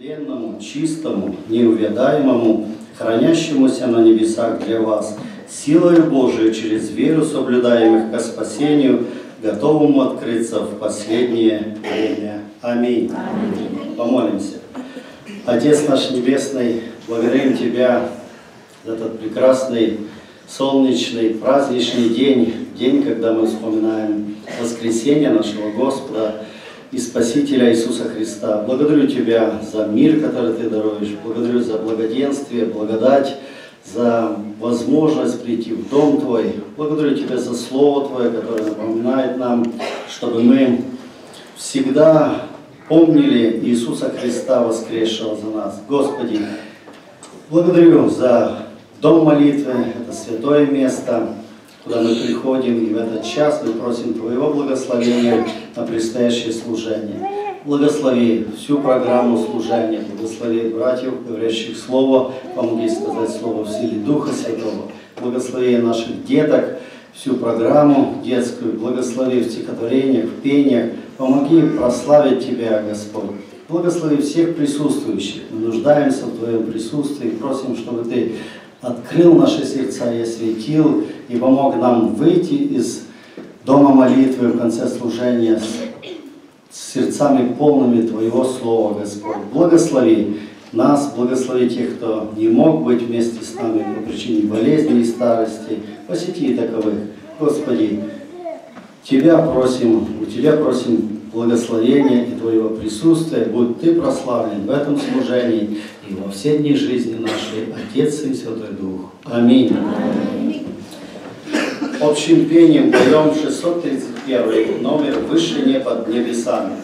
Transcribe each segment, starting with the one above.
нетленному, чистому, неувядаемому, хранящемуся на небесах для вас, силою Божией через веру соблюдаемых ко спасению, готовому открыться в последнее время. Аминь. Аминь. Помолимся. Отец наш Небесный, благодарим Тебя за этот прекрасный, солнечный, праздничный день, когда мы вспоминаем воскресение нашего Господа и Спасителя Иисуса Христа. Благодарю Тебя за мир, который Ты даруешь, благодарю за благоденствие, благодать, за возможность прийти в Дом Твой. Благодарю Тебя за Слово Твое, которое напоминает нам, чтобы мы всегда помнили Иисуса Христа, воскресшего за нас. Господи, благодарю за Дом молитвы, это святое место, куда мы приходим, и в этот час мы просим Твоего благословения на предстоящее служение. Благослови всю программу служения, благослови братьев, говорящих Слово, помоги сказать Слово в силе Духа Святого. Благослови наших деток, всю программу детскую, благослови в стихотворениях, в пениях, помоги прославить Тебя, Господь. Благослови всех присутствующих. Мы нуждаемся в Твоем присутствии, просим, чтобы Ты открыл наши сердца и осветил, и помог нам выйти из дома молитвы в конце служения с сердцами полными Твоего Слова, Господь. Благослови нас, благослови тех, кто не мог быть вместе с нами по причине болезни и старости. Посети таковых. Господи, у Тебя просим благословения и Твоего присутствия. Будь Ты прославлен в этом служении и во все дни жизни нашей, Отец и Святой Дух. Аминь. Аминь. Общим пением поем 631 номер «Выше не под небесами».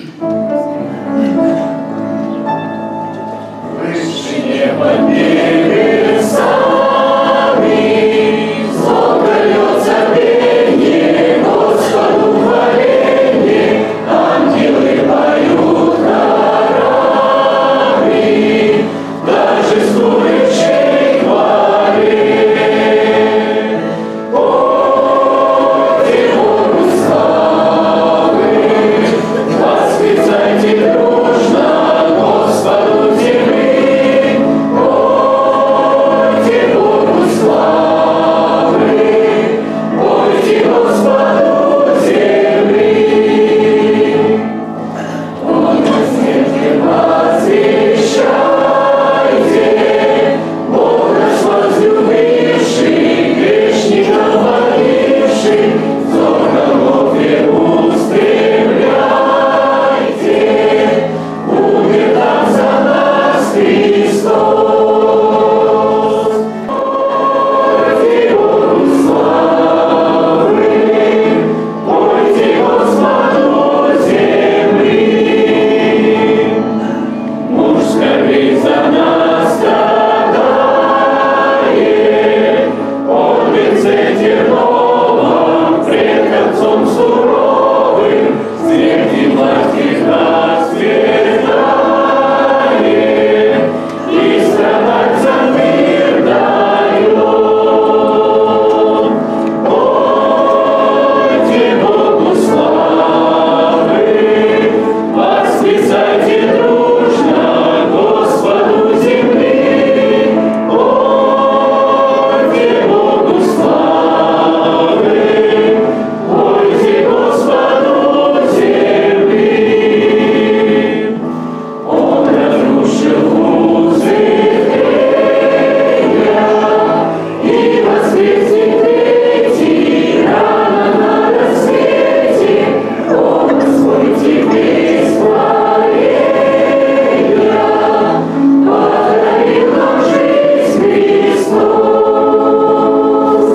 Выше не под небесами, звон льется пение, Господу хваление, ангелы поют хорами, торжествующей хвале. Пойте Богу славы, восклицайте дружно Господу земли. Пойте Богу славы, пойте Господу земли. Он на свете возвещайте, Бог наш возлюбивший, грешников водивший, взор на Бога устремляйте, умер там за нас Христос. Пойте Богу славы, пойте Господу земли. Муж скорбит за нас страдает, он в венце терновом, пред концом суровым, среди младких расцветает, и страдальцам мир дает. Пойте Богу славы, восклицайте дружно Господу земли. Пойте Богу славы, пойте Господу земли. Он разрушил узы крылья и воскресит третий рано на рассвете. Он Господь Тебе исправления, подарил нам жизнь Христос.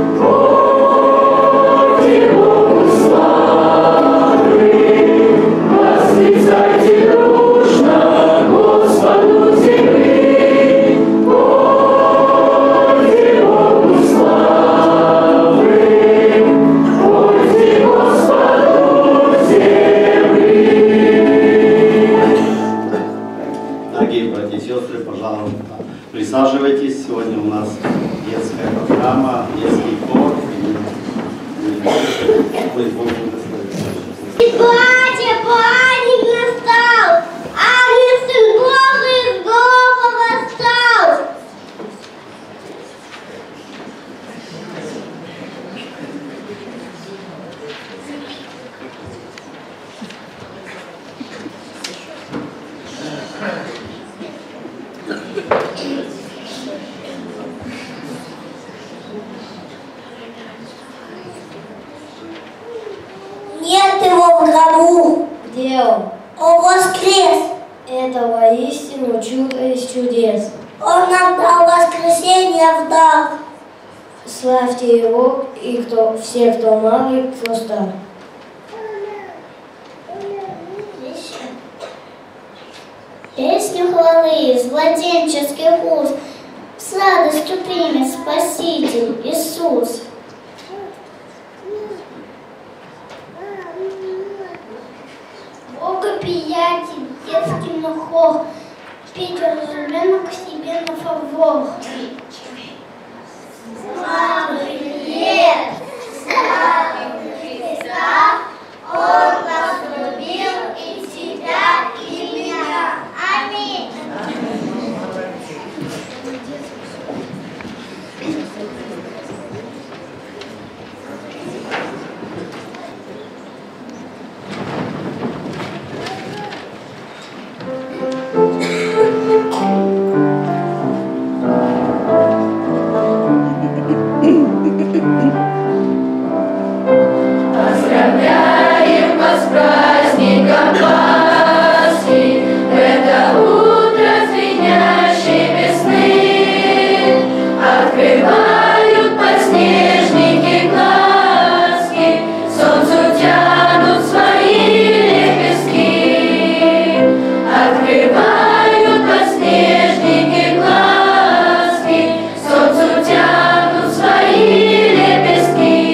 Пойте Богу славы, восклицайте дружно Господу земли. Пойте Богу славы, пойте Господу земли. Дорогие братья и сестры, пожалуйста, присаживайтесь. Сегодня у нас детская программа, детский хор. Ой, Бог благословит. Батя, праздник настал, а мы сын Бог чудес. Он нам дал воскресенье в дар. Славьте Его, и все, кто малый, кто стар. Песню хвалы из младенческих уст с радостью примет Спаситель Иисус. Бога приятель, детский хор, петь разуменно к себе на фавор. Славы лет, славы Христа, Он нас любил и тебя, и меня. Аминь. Поздравляем вас с праздником Пасхи, в это утро звенящей весны. Открывают подснежники глазки, солнцу тянут свои лепестки. Открывают подснежники глазки, солнцу тянут свои лепестки.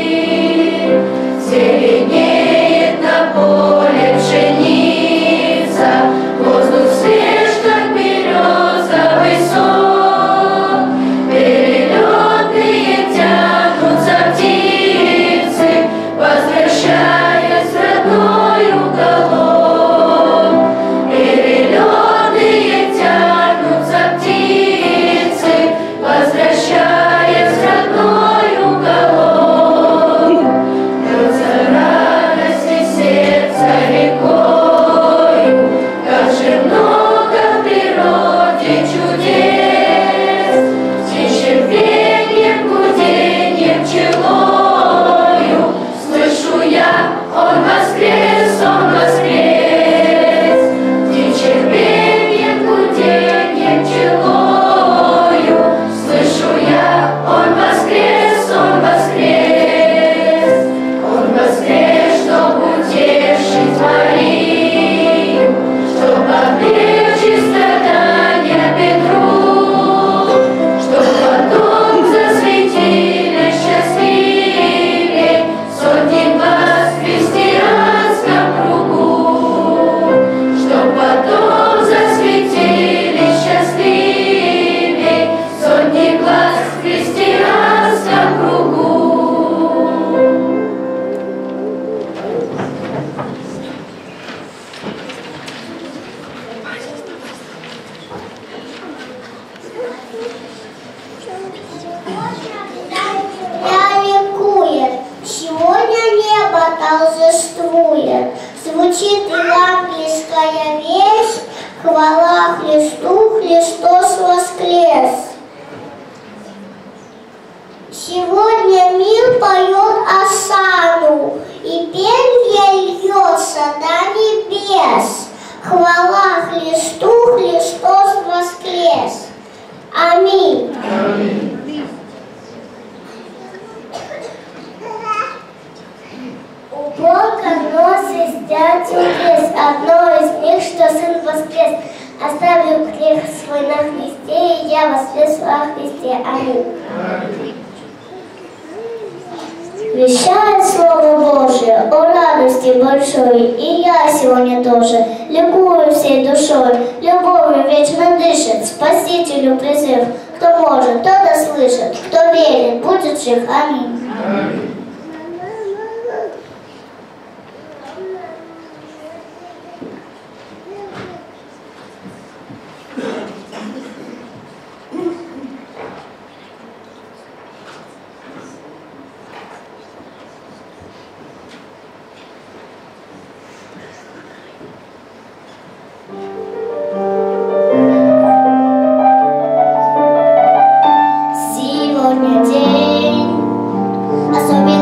Зеленеет на поле пшеница, воздух свеж, как березовый сок. Перелетные тянутся птицы, возвращаясь в родной уголок. Перелетные тянутся птицы, возвращаясь в родной уголок. Льется радость из сердца рекою, как же много в природе чудес. С нетерпением, гуденьем пчелою слышу я: Он воскрес, Он воскрес. С нетерпением, гуденьем пчелою слышу я: Он воскрес, Он воскрес. Он воскрес, чтоб утешить Марию, чтоб облегчить страдания Петру, чтоб потом засветили счастливее сотни глаз в христианском кругу, чтоб потом засветили счастливее сотни глаз в христианском кругу. Я ликует, сегодня небо торжествует, звучит евангельская весть, хвала Христу, Христос воскрес. Сегодня мир поет осану, и пение льется до небес. Хвала Христу, Христос воскрес. Аминь. У Бога носит чудес, одно из них, что Сын воскрес. Оставил грех свой на Христе, и я воскрес во Христе. Аминь. Вещает Слово Божие о радости большой, и я сегодня тоже ликую всей душой, любовью вечно дышит, Спасителю призыв. Кто может, тот да слышит, кто верит, будет жив. Аминь. Сегодня день особенный.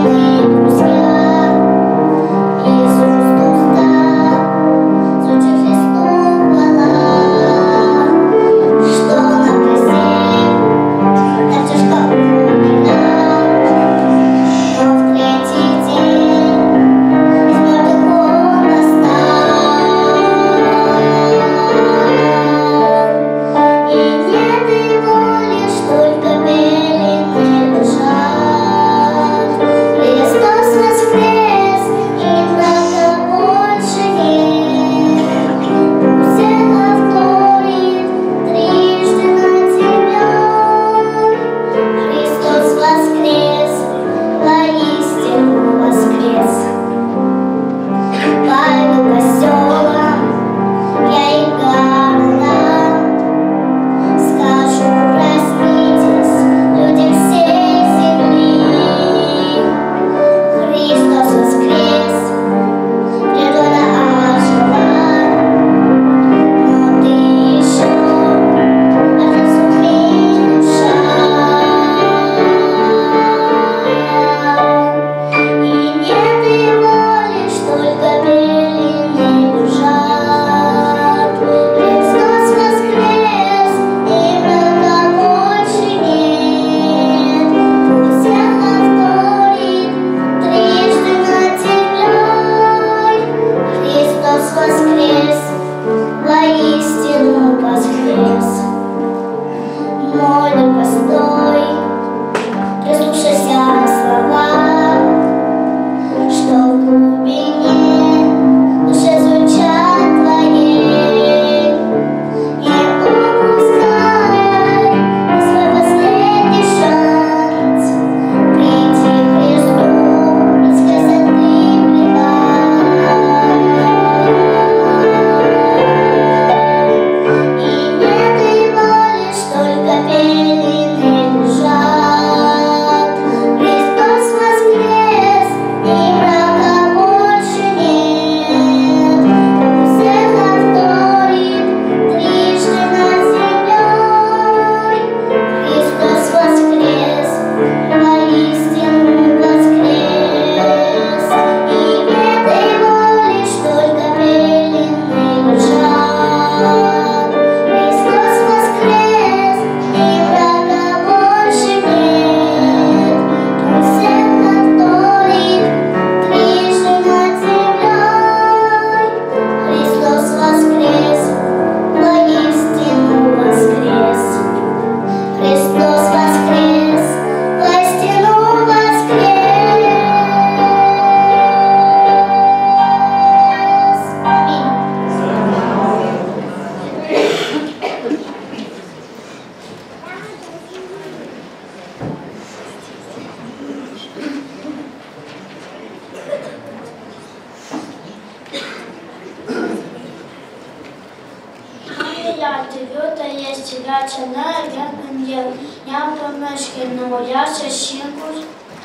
я, девята есть, я чана, я ангел, я помешки, но я шашинку.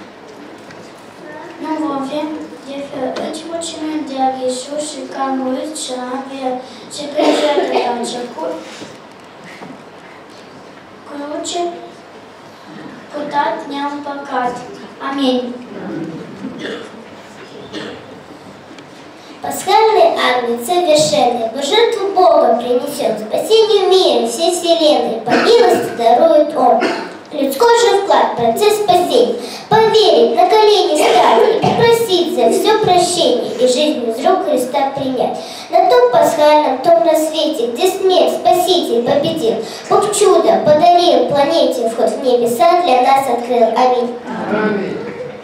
Ну, вове, я очень дяги, шуши, кому и чаве, чепрежета, танчаку. Круче, куда дням покат. Аминь. Пасхальный агнец совершенный, в жертву Бога принесет, спасению мира всей вселенной, по милости дарует Он. Людской же вклад в процесс спасения, поверить, на колени стать и попросить за все прощение и жизнь из рук Христа принять. На том пасхальном, том рассвете, где смерть Спаситель победил, Бог чудо подарил планете, вход в небеса для нас открыл. Аминь. Аминь.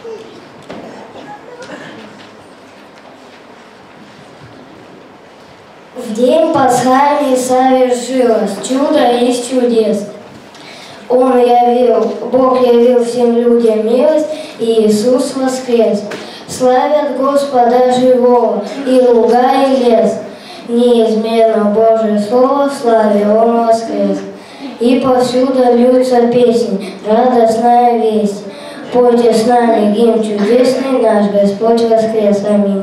В день пасхальный совершилось чудо из чудес. Он явил, Бог явил всем людям милость, и Иисус воскрес. Славят Господа живого, и луга, и лес. Неизменно Божие Слово в славе Он воскрес. И повсюду льются песни, радостная весть. Пойте с нами гимн чудесный, наш Господь воскрес. Аминь.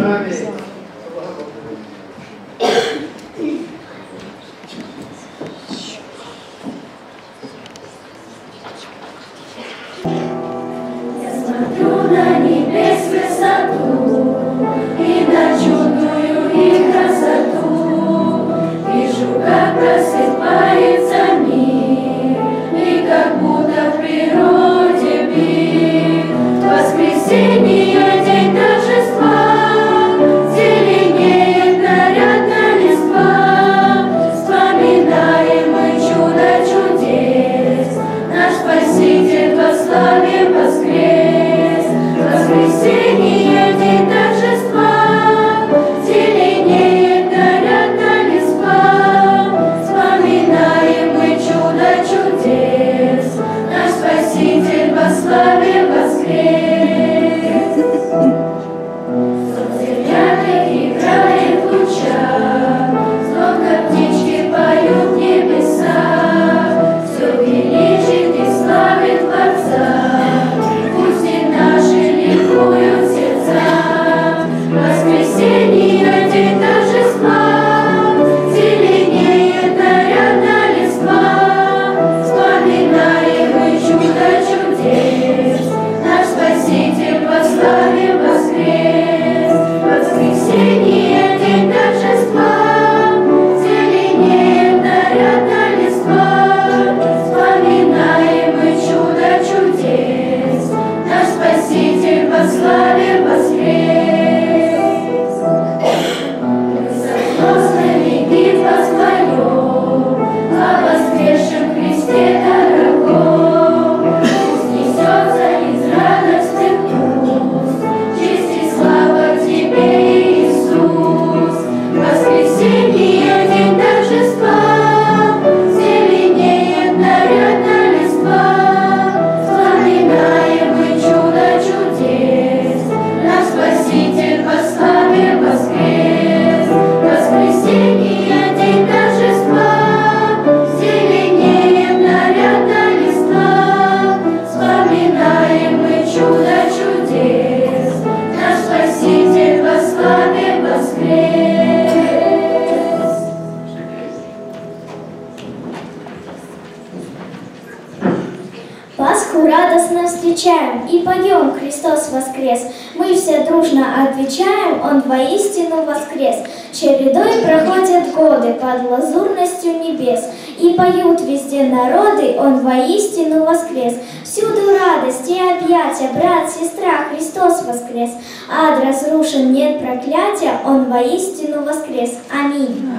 Просыпается мир, и как будто в природе бит. Воскресенье, день торжества, зеленеет нарядная листва. Вспоминаем мы чудо чудес, наш Спаситель во славе воскрес. Воскресенье, день торжества, зеленеет нарядная листва. Вспоминаем мы чудо чудес, наш Спаситель во славе воскрес. Солнце ярко играет в лучах, словно птички поют в небесах. Все величит и славит Творца, пусть и наши ликуют сердца. Воскресенье, день торжества, зеленеет нарядная листва. Вспоминаем мы чудо чудес, наш Спаситель во славе воскрес. Воскресенье, день торжества, зеленеет нарядная листва. Вспоминаем мы чудо чудес, наш Спаситель во славе воскрес. Мы со злостными гимн воспоем о воскресшем Христе дорогом. Пусть несется из радостных уст честь и слава Тебе, Иисус. Воскресенье, день торжества, зеленеет нарядная листва. Вспоминаем мы чудо чудес, наш Спаситель во славе воскрес. Воскресенье, день торжества, зеленеет нарядная листва. Вспоминаем мы чудо чудес, наш Спаситель во славе воскрес. Пасху радостно встречаем и поем «Христос воскрес». Мы все дружно отвечаем: Он воистину воскрес. Чередой проходят годы под лазурностью небес, и поют везде народы: Он воистину воскрес. Всюду радость и объятия, брат, сестра, Христос воскрес. Ад разрушен, нет проклятия, Он воистину воскрес. Аминь.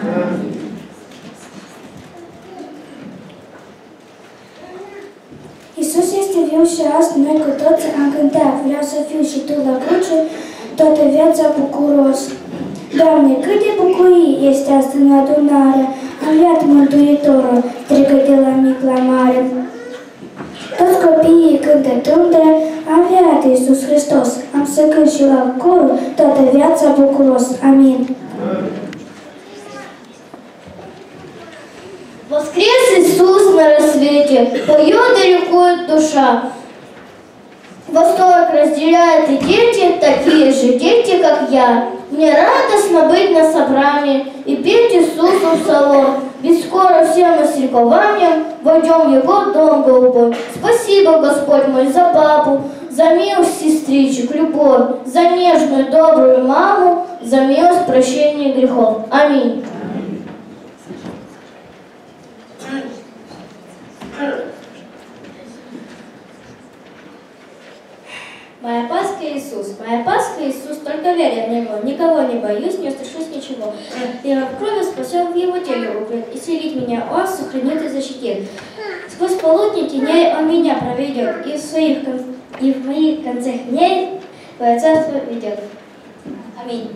Iisus este viu și azi noi cu toți am cântat. Vreau să fiu și Tu la cruce, toată viața bucuros. Doamne, cât de bucurie este asta în adunare, am viat Mântuitorul, strigă de la mic la mare. Toți copiii cântă tâmbre, am viat Iisus Hristos, am să cânt și la corul, toată viața bucuros. Amin. Воскрес Иисус на рассвете, поет и ликует душа. Восторг разделяют и дети, такие же дети, как я. Мне радостно быть на собрании и петь Иисусу в псалом. Ведь скоро все мы с ликованием войдем в Его дом голубой. Спасибо, Господь мой, за папу, за милость сестричек, любовь, за нежную, добрую маму, за милость прощения грехов. Аминь. Моя Пасха Иисус, моя Пасха Иисус, только веря в Него, никого не боюсь, не устрашусь ничего. Я в крови спасен, в Его теле укрыт, исцелить меня Он сохранит и защитит. Сквозь полотни теней Он меня проведет, и в моих концах дней Твое царство ведет. Аминь.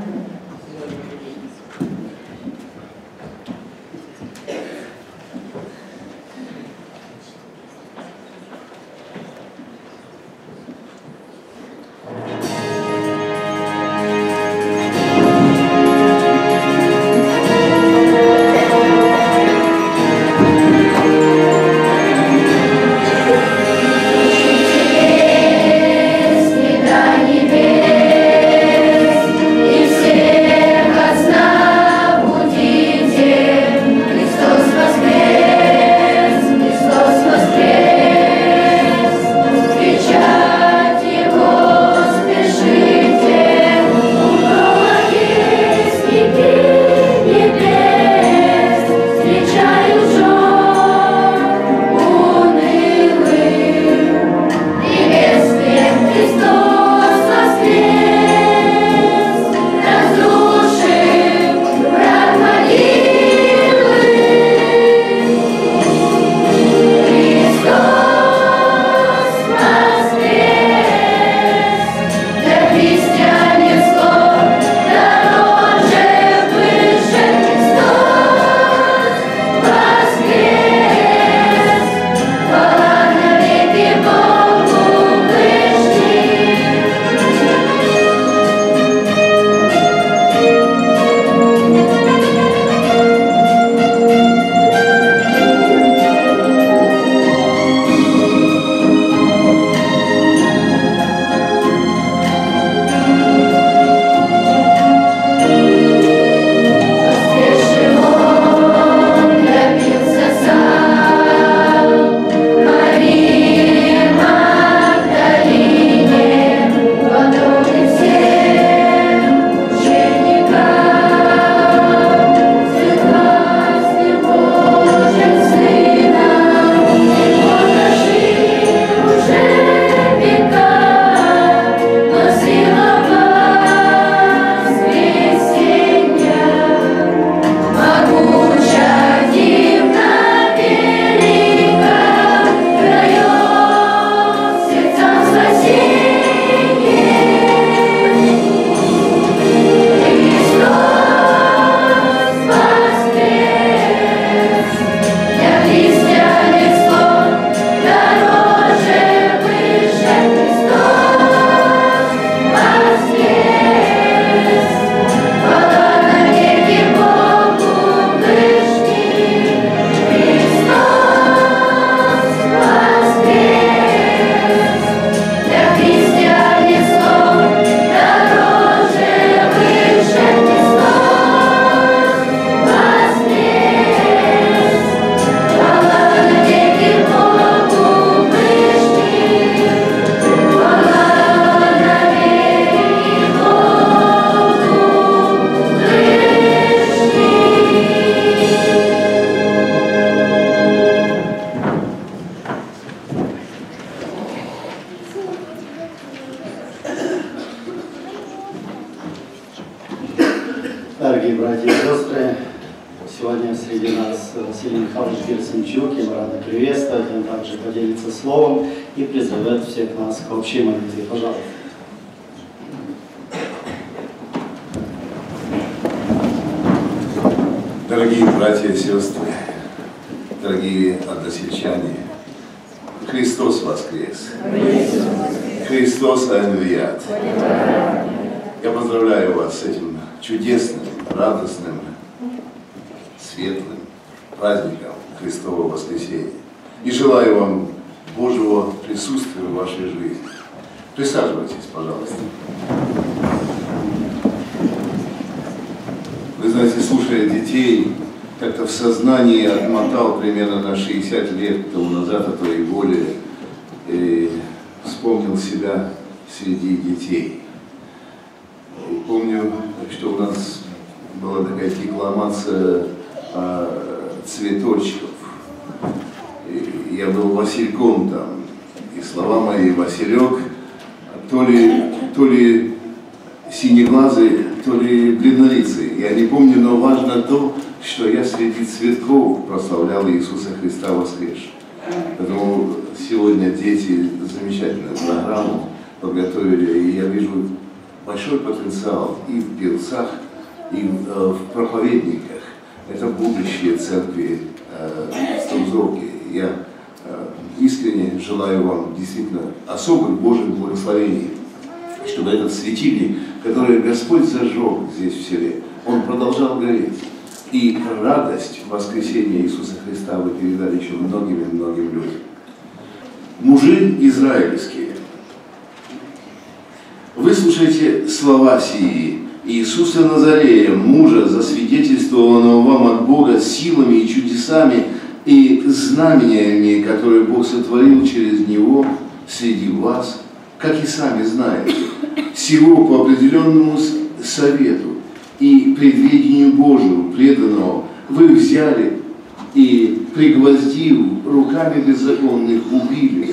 Дорогие братья и сестры, сегодня среди нас Василий Михайлович Герасимчук, его рада приветствовать, он также поделится словом и призовет всех нас к общей молитве. Пожалуйста. Дорогие братья и сестры, дорогие односельчане, Христос воскрес! Христос анвиат! Я поздравляю вас с этим чудесным, радостным, светлым праздником Христового воскресения. И желаю вам Божьего присутствия в вашей жизни. Присаживайтесь, пожалуйста. Вы знаете, слушая детей, как-то в сознании отмотал примерно на 60 лет тому назад, а то и более, и вспомнил себя среди детей. И помню, что у нас была такая декламация цветочков. И я был Васильком там, и слова мои Василек, то ли синеглазый, то ли бледнолицый. Я не помню, но важно то, что я среди цветков прославлял Иисуса Христа воскресшего. Поэтому сегодня дети замечательную программу подготовили, и я вижу большой потенциал и в певцах, и в проповедниках. Это будущее церкви Струзовки. Я искренне желаю вам действительно особых Божьих благословений, чтобы этот светильник, который Господь зажег здесь в селе, он продолжал гореть. И радость воскресения Иисуса Христа вы передали еще многим людям. Мужи израильские, выслушайте слова сии Иисуса Назарея, мужа, засвидетельствованного вам от Бога силами и чудесами и знамениями, которые Бог сотворил через Него среди вас, как и сами знаете, всего по определенному совету и предведению Божию преданного вы взяли и, пригвоздив руками беззаконных, убили.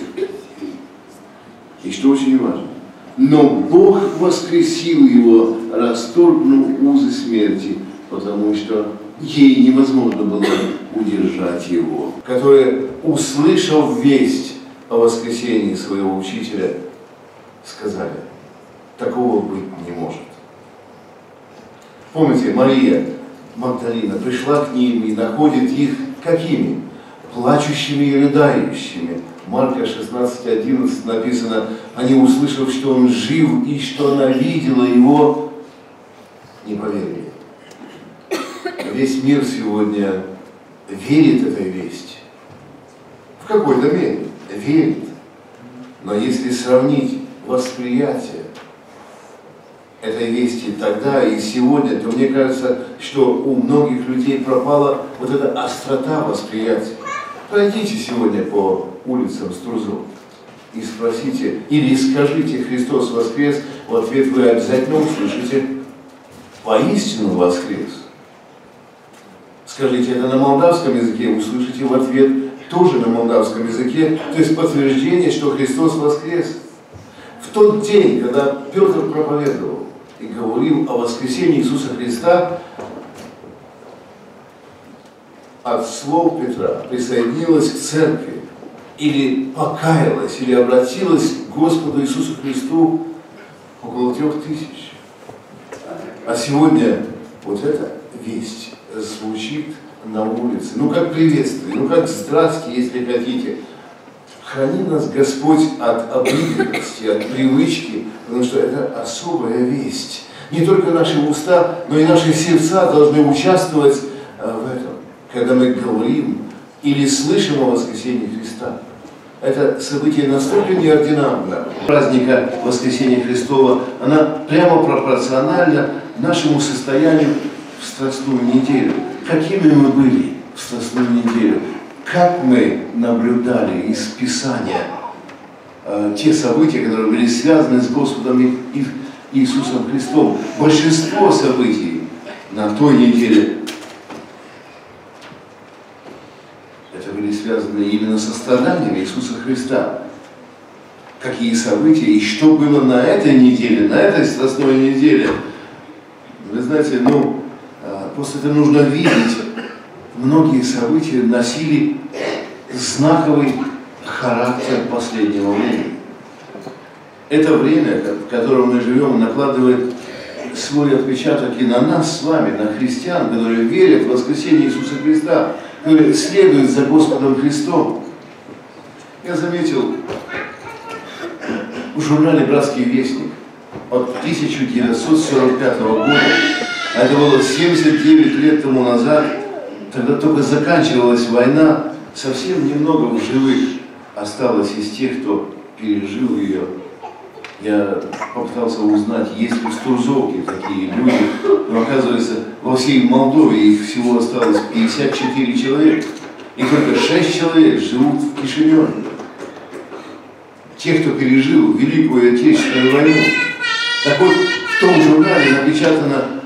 И что очень важно, но Бог воскресил его, расторгнув узы смерти, потому что ей невозможно было удержать его, которые, услышав весть о воскресении своего учителя, сказали: такого быть не может. Помните, Мария Магдалина пришла к ним и находит их какими? Плачущими и рыдающими. Марка 16:11 написано: они, услышав, что он жив и что она видела его, не поверили. Весь мир сегодня верит этой вести. В какой-то мере верит. Но если сравнить восприятие этой вести тогда и сегодня, то мне кажется, что у многих людей пропала вот эта острота восприятия. Пройдите сегодня по улицам Струзов и спросите, или скажите «Христос воскрес», в ответ вы обязательно услышите «Воистину воскрес». Скажите это на молдавском языке, услышите в ответ тоже на молдавском языке, то есть подтверждение, что Христос воскрес. В тот день, когда Петр проповедовал и говорил о воскресении Иисуса Христа, от слов Петра присоединилась к церкви, или покаялась, или обратилась к Господу Иисусу Христу около 3000. А сегодня вот эта весть звучит на улице, ну как приветствие, ну как здрасте, если хотите. Храни нас Господь от обыденности, от привычки, потому что это особая весть. Не только наши уста, но и наши сердца должны участвовать в этом, когда мы говорим или слышим о воскресении Христа. Это событие настолько неординарно. Праздника Воскресения Христова, она прямо пропорциональна нашему состоянию в Страстную неделю. Какими мы были в Страстную неделю? Как мы наблюдали из Писания те события, которые были связаны с Господом Иисусом Христом. Большинство событий на той неделе это были связаны именно со страданиями Иисуса Христа. Какие события и что было на этой неделе, на этой Страстной неделе. Вы знаете, просто это нужно видеть. Многие события носили знаковый характер последнего времени. Это время, в котором мы живем, накладывает свой отпечаток и на нас с вами, на христиан, которые верят в воскресение Иисуса Христа, которые следуют за Господом Христом. Я заметил в журнале «Братский вестник» от 1945 года, а это было 79 лет тому назад, тогда только заканчивалась война, совсем немного в живых осталось из тех, кто пережил ее. Я попытался узнать, есть ли в Струзовке такие люди, но оказывается, во всей Молдове их всего осталось 54 человека, и только 6 человек живут в Кишиневе. Те, кто пережил Великую Отечественную войну. Так вот, в том журнале напечатано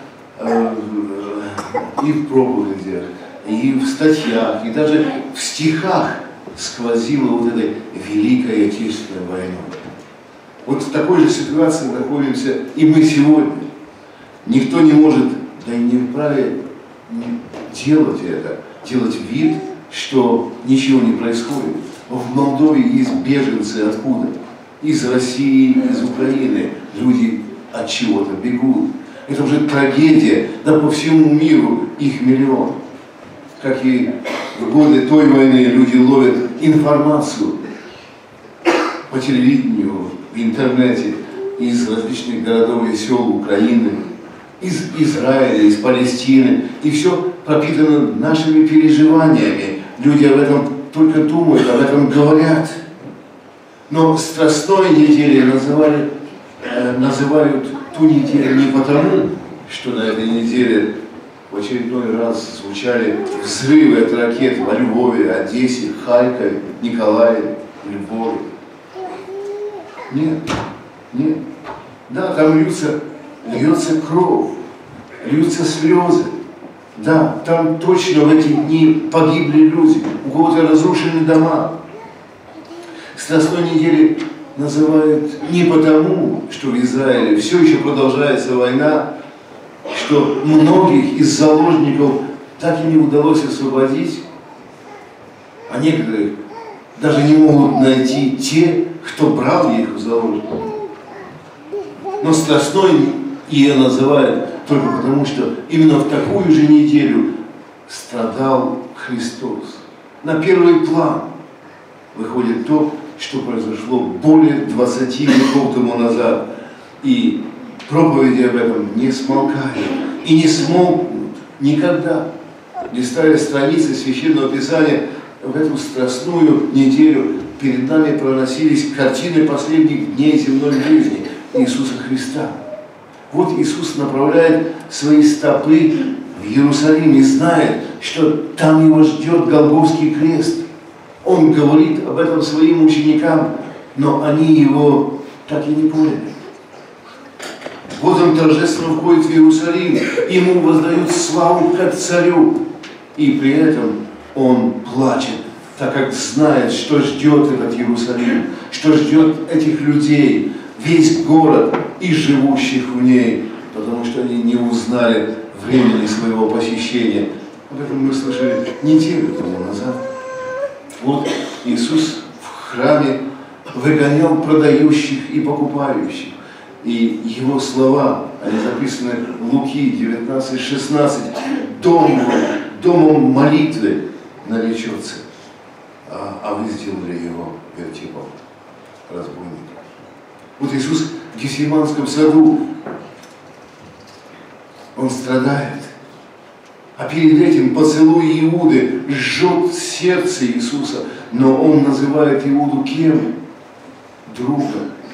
и в проповедях, и в статьях, и даже в стихах сквозила вот эта Великая Отечественная война. Вот в такой же ситуации находимся и мы сегодня. Никто не может, да и не вправе делать это, делать вид, что ничего не происходит. В Молдове есть беженцы откуда? Из России, из Украины. Люди от чего-то бегут. Это уже трагедия, да по всему миру их миллион. Как и в годы той войны люди ловят информацию по телевидению, в интернете, из различных городов и сел Украины, из Израиля, из Палестины. И все пропитано нашими переживаниями. Люди об этом только думают, об этом говорят. Но страстной неделей называют ту неделю не потому, что на этой неделе в очередной раз звучали взрывы от ракет во Львове, Одессе, Харькове, Николаеве, Львове. Нет, нет. Да, там льется кровь, льются слезы. Да, там точно в эти дни погибли люди, у кого-то разрушены дома. Страстной недели называют не потому, что в Израиле все еще продолжается война, что многих из заложников так и не удалось освободить, а некоторых даже не могут найти те, кто брал их в заложники. Но страстной ее называют только потому, что именно в такую же неделю страдал Христос. На первый план выходит то, что произошло более 20 веков тому назад. И проповеди об этом не смолкают и не смолкнут никогда. Листая страницы Священного Писания, в эту страстную неделю перед нами проносились картины последних дней земной жизни Иисуса Христа. Вот Иисус направляет свои стопы в Иерусалим и знает, что там его ждет Голгофский крест. Он говорит об этом своим ученикам, но они его так и не поняли. Вот он торжественно входит в Иерусалим, ему воздают славу как царю, и при этом он плачет, так как знает, что ждет этот Иерусалим, что ждет этих людей, весь город и живущих в ней, потому что они не узнали времени своего посещения. Об этом мы слышали неделю тому назад. Вот Иисус в храме выгонял продающих и покупающих. И его слова, они записаны в Луки 19:16, домом молитвы наречется, а вы сделали его вертепом разбойника. Вот Иисус в Гефсиманском саду, он страдает. А перед этим поцелуй Иуды жжет сердце Иисуса, но он называет Иуду кем? Друг.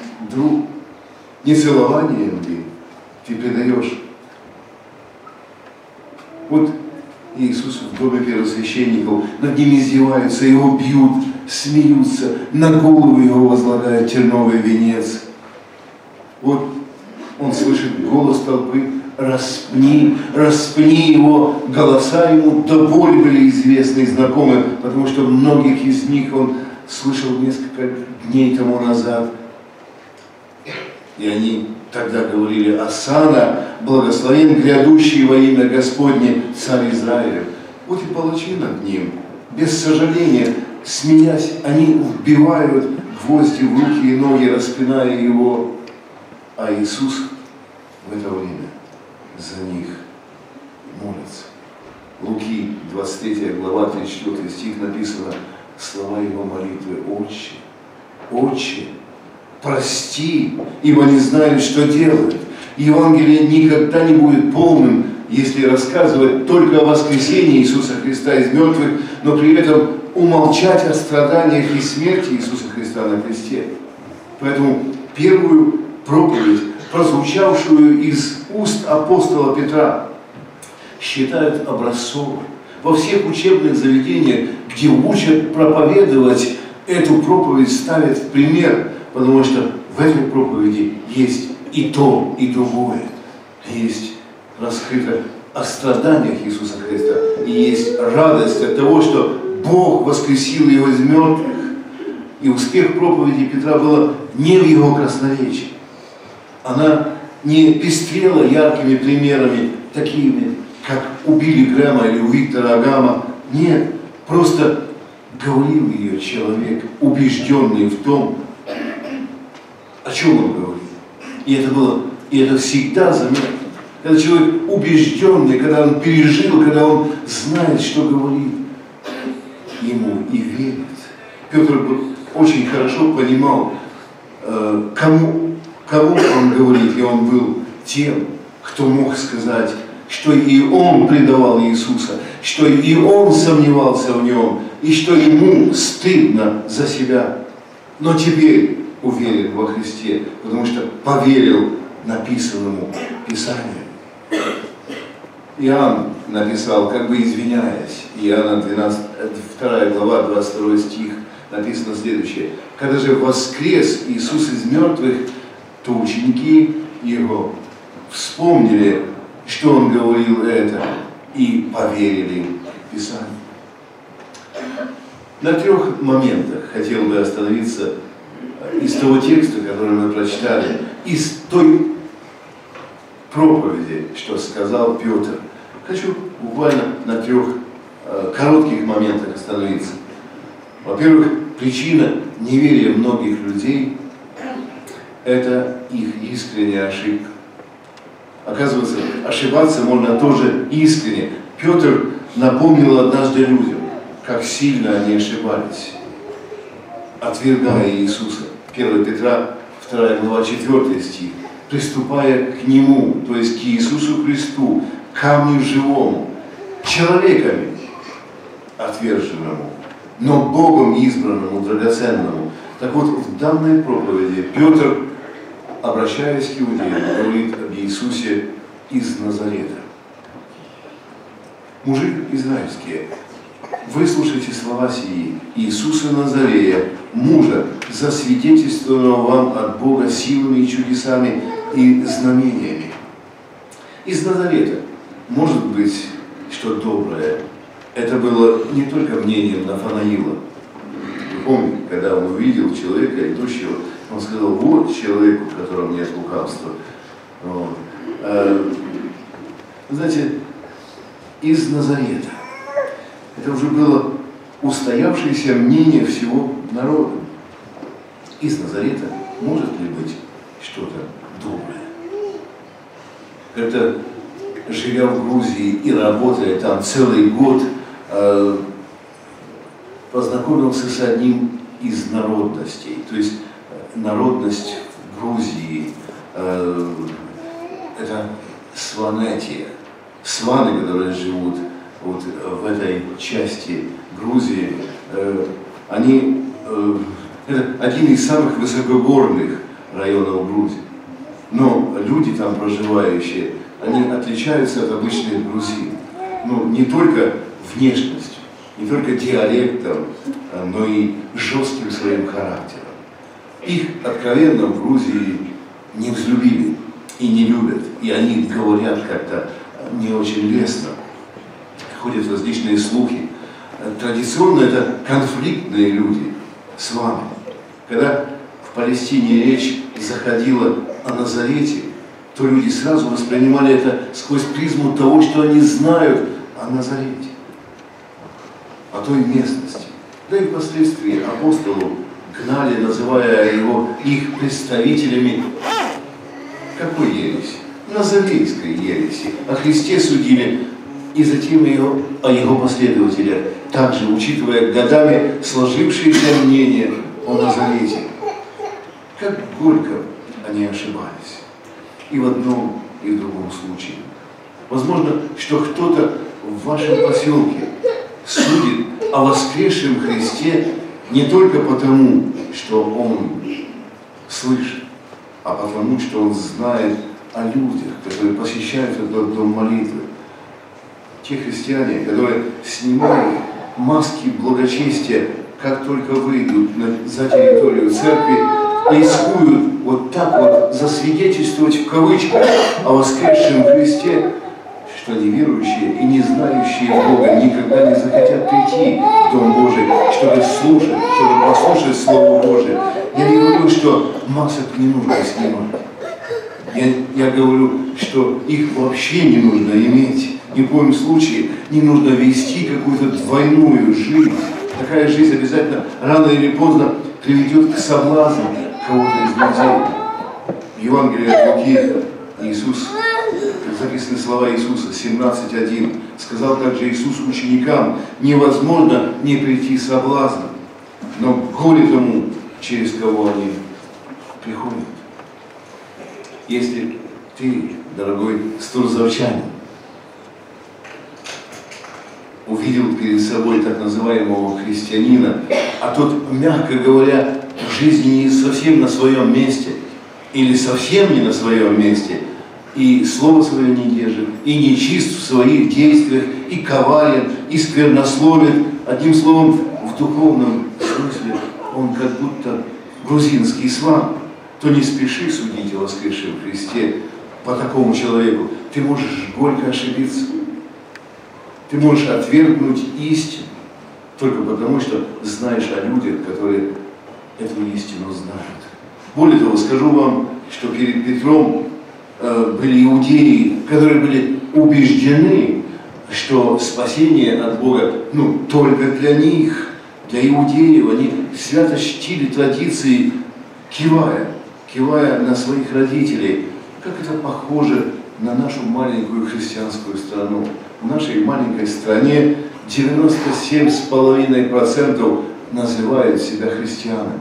Не целованием ли ты предаешь? Вот Иисус в доме первосвященников, над ним издеваются, его бьют, смеются, на голову его возлагают терновый венец. Вот он слышит голос толпы: распни его. Голоса ему до боли были известны и знакомы, потому что многих из них он слышал несколько дней тому назад. И они тогда говорили: «Осанна, благословен грядущий во имя Господне царь Израиля». Вот и палачи над ним, без сожаления, смеясь, они вбивают гвозди в руки и ноги, распиная его. А Иисус в это время за них молится. Луки 23 глава 34 стих написано слова его молитвы: «Отче, прости, ибо не знают, что делают». Евангелие никогда не будет полным, если рассказывать только о воскресении Иисуса Христа из мертвых, но при этом умолчать о страданиях и смерти Иисуса Христа на кресте. Поэтому первую проповедь, прозвучавшую из уст апостола Петра, считают образцовой. Во всех учебных заведениях, где учат проповедовать, эту проповедь ставят в пример, потому что в этой проповеди есть и то, и другое. Есть раскрыто о страданиях Иисуса Христа, и есть радость от того, что Бог воскресил Его из мертвых. И успех проповеди Петра было не в его красноречии. Она не пестрела яркими примерами, такими, как у Билли Грэма или у Виктора Агама. Нет, просто говорил ее человек, убежденный в том, о чем он говорит. И это всегда заметно. Когда человек убежденный, когда он пережил, когда он знает, что говорит, ему и верит. Петр очень хорошо понимал, кому он говорит, и он был тем, кто мог сказать, что и он предавал Иисуса, что и он сомневался в нем, и что ему стыдно за себя. Но теперь уверен во Христе, потому что поверил написанному Писанию. Иоанн написал, как бы извиняясь, Иоанна 2 глава, 22 стих, написано следующее. Когда же воскрес Иисус из мертвых, то ученики Его вспомнили, что Он говорил это, и поверили Писанию. На 3 моментах хотел бы остановиться из того текста, который мы прочитали, из той проповеди, что сказал Петр. Хочу буквально на 3 коротких моментах остановиться. Во-первых, причина неверия многих людей – это их искренняя ошибка. Оказывается, ошибаться можно тоже искренне. Петр напомнил однажды людям, как сильно они ошибались, отвергая Иисуса. 1 Петра, 2 глава, 4 стих. Приступая к Нему, то есть к Иисусу Христу, камню живому, человеками отверженному, но Богом избранному, драгоценному. Так вот, в данной проповеди Петр, обращаясь к иудеям, говорит об Иисусе из Назарета. Мужи израильские, выслушайте слова сии, Иисуса Назарея, мужа, засвидетельствованного вам от Бога силами и чудесами и знамениями. Из Назарета, может быть, что доброе. Это было не только мнением Нафанаила. Вы помните, когда он увидел человека, идущего, он сказал, вот человек, у которого нет лукавства. Вот. Знаете, из Назарета. Это уже было устоявшееся мнение всего народа. Из Назарета может ли быть что-то доброе? Это, живя в Грузии и работая там целый год, познакомился с одним из народностей. То есть народность в Грузии – это сванетия. Сваны, которые живут вот в этой части Грузии, они это один из самых высокогорных районов Грузии. Но люди там проживающие, они отличаются от обычных грузин. Ну, не только внешностью, не только диалектом, но и жестким своим характером. Их откровенно в Грузии не взлюбили и не любят. И они говорят как-то не очень лестно. Ходят различные слухи. Традиционно это конфликтные люди с вами. Когда в Палестине речь заходила о Назарете, то люди сразу воспринимали это сквозь призму того, что они знают о Назарете, о той местности. Да и впоследствии апостолов гнали, называя его их представителями какой ереси? Назарейской ереси. О Христе судили, и затем о его последователях, также учитывая годами сложившиеся мнения о Назарете. Как горько они ошибались. И в одном, и в другом случае. Возможно, что кто-то в вашем поселке судит о воскресшем Христе не только потому, что он слышит, а потому, что он знает о людях, которые посещают этот дом молитвы. Те христиане, которые снимают маски благочестия, как только выйдут за территорию церкви, рискуют вот так вот засвидетельствовать в кавычках о воскресшем Христе, что неверующие и не знающие Бога никогда не захотят прийти в Дом Божий, чтобы слушать, чтобы послушать Слово Божие. Я не говорю, что масок не нужно снимать. Я говорю, что их вообще не нужно иметь. Ни в коем случае не нужно вести какую-то двойную жизнь. Такая жизнь обязательно рано или поздно приведет к соблазну кого-то из людей. В Евангелии от Луки Иисус, как записаны слова Иисуса, 17:1, сказал также Иисус ученикам: невозможно не прийти соблазну, но горе тому, через кого они приходят. Если ты, дорогой струзовчанин, увидел перед собой так называемого христианина, а тот, мягко говоря, в жизни не совсем на своем месте, или совсем не на своем месте, и слово свое не держит, и нечист в своих действиях, и коварен, и сквернословен, одним словом, в духовном смысле он как будто грузинский слон, то не спеши судить о воскресшем Христе по такому человеку. Ты можешь горько ошибиться. Ты можешь отвергнуть истину только потому, что знаешь о людях, которые эту истину знают. Более того, скажу вам, что перед Петром были иудеи, которые были убеждены, что спасение от Бога, только для них, для иудеев. Они свято чтили традиции, кивая на своих родителей. Как это похоже на нашу маленькую христианскую страну. В нашей маленькой стране 97,5% называют себя христианами.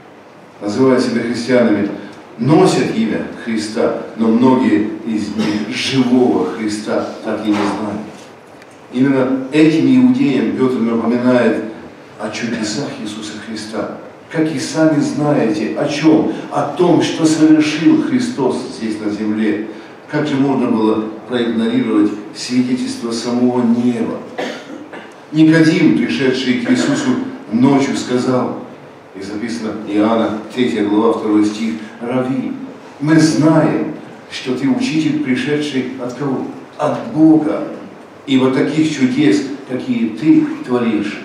Носят имя Христа, но многие из них живого Христа так и не знают. Именно этим иудеям Петр напоминает о чудесах Иисуса Христа. Как и сами знаете, о чем? О том, что совершил Христос здесь на земле. Как же можно было проигнорировать свидетельство самого неба? Никодим, пришедший к Иисусу ночью, сказал, и записано Иоанна 3 глава 2 стих: «Рави, мы знаем, что ты учитель, пришедший от кого? От Бога, ибо таких чудес, какие ты творишь,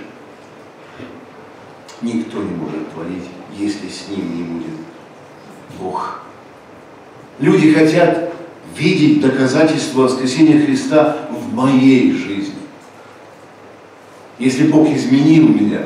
никто не может творить, если с ним не будет Бог». Люди хотят видеть доказательства воскресения Христа в моей жизни. Если Бог изменил меня,